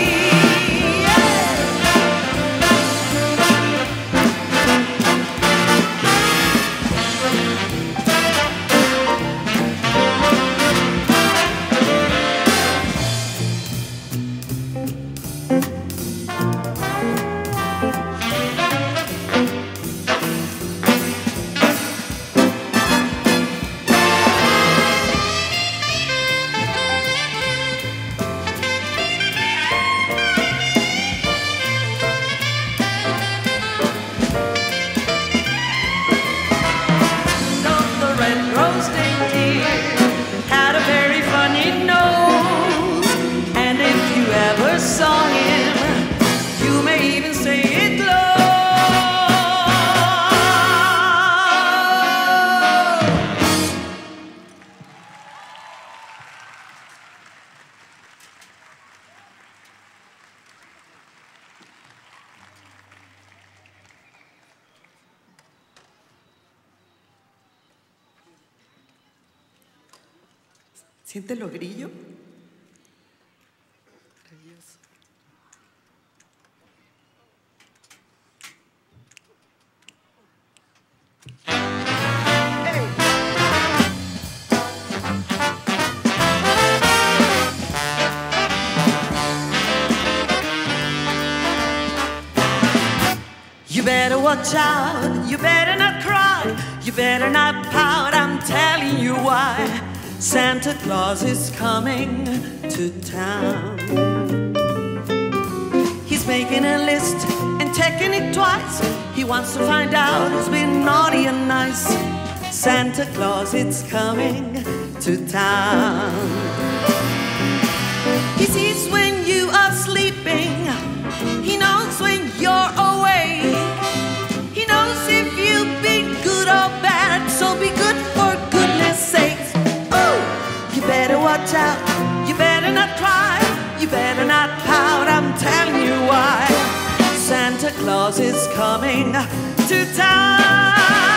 ¿Sientes los grillos? Maravilloso. You better watch out, you better not cry, you better not pout, I'm telling you why. Santa Claus is coming to town. He's making a list and checking it twice. He wants to find out who's been naughty and nice. Santa Claus is coming to town. He sees when you are sleeping. He knows when you're awake. He knows if you've been good or bad, so be good for goodness sake. You better watch out, you better not cry, you better not pout, I'm telling you why. Santa Claus is coming to town.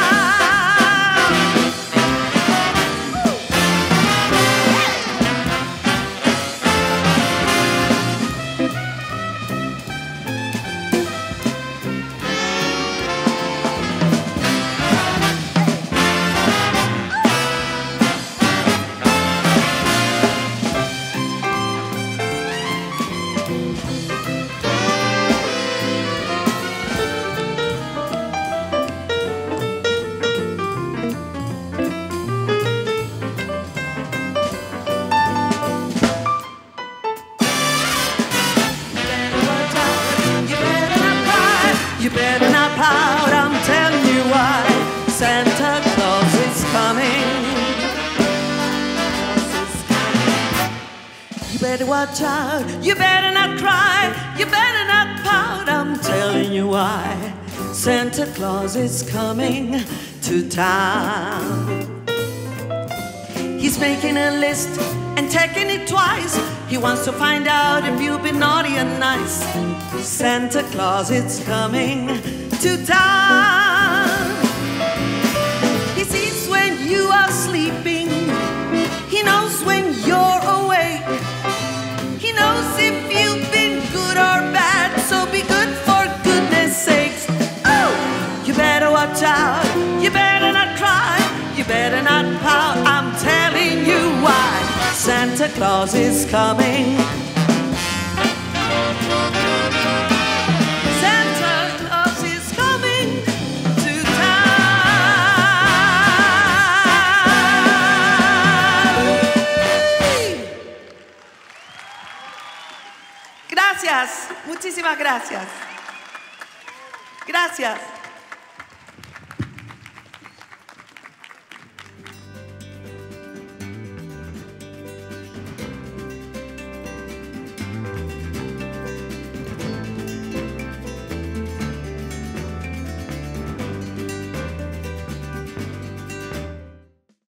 You better not pout, I'm telling you why. Santa Claus is coming. better watch out. You better not cry. You better not pout. I'm telling you why. Santa Claus is coming to town. He's making a list and checking it twice. He wants to find out if you've been naughty and nice. Santa Claus is coming to town. He sees when you are sleeping. He knows when you're awake. He knows if you've been good or bad. So be good for goodness sakes. Oh, you better watch out. You better not cry. You better not pout. I'm telling you why. Santa Claus is coming. Santa Claus is coming to town. Gracias, muchísimas gracias. Gracias.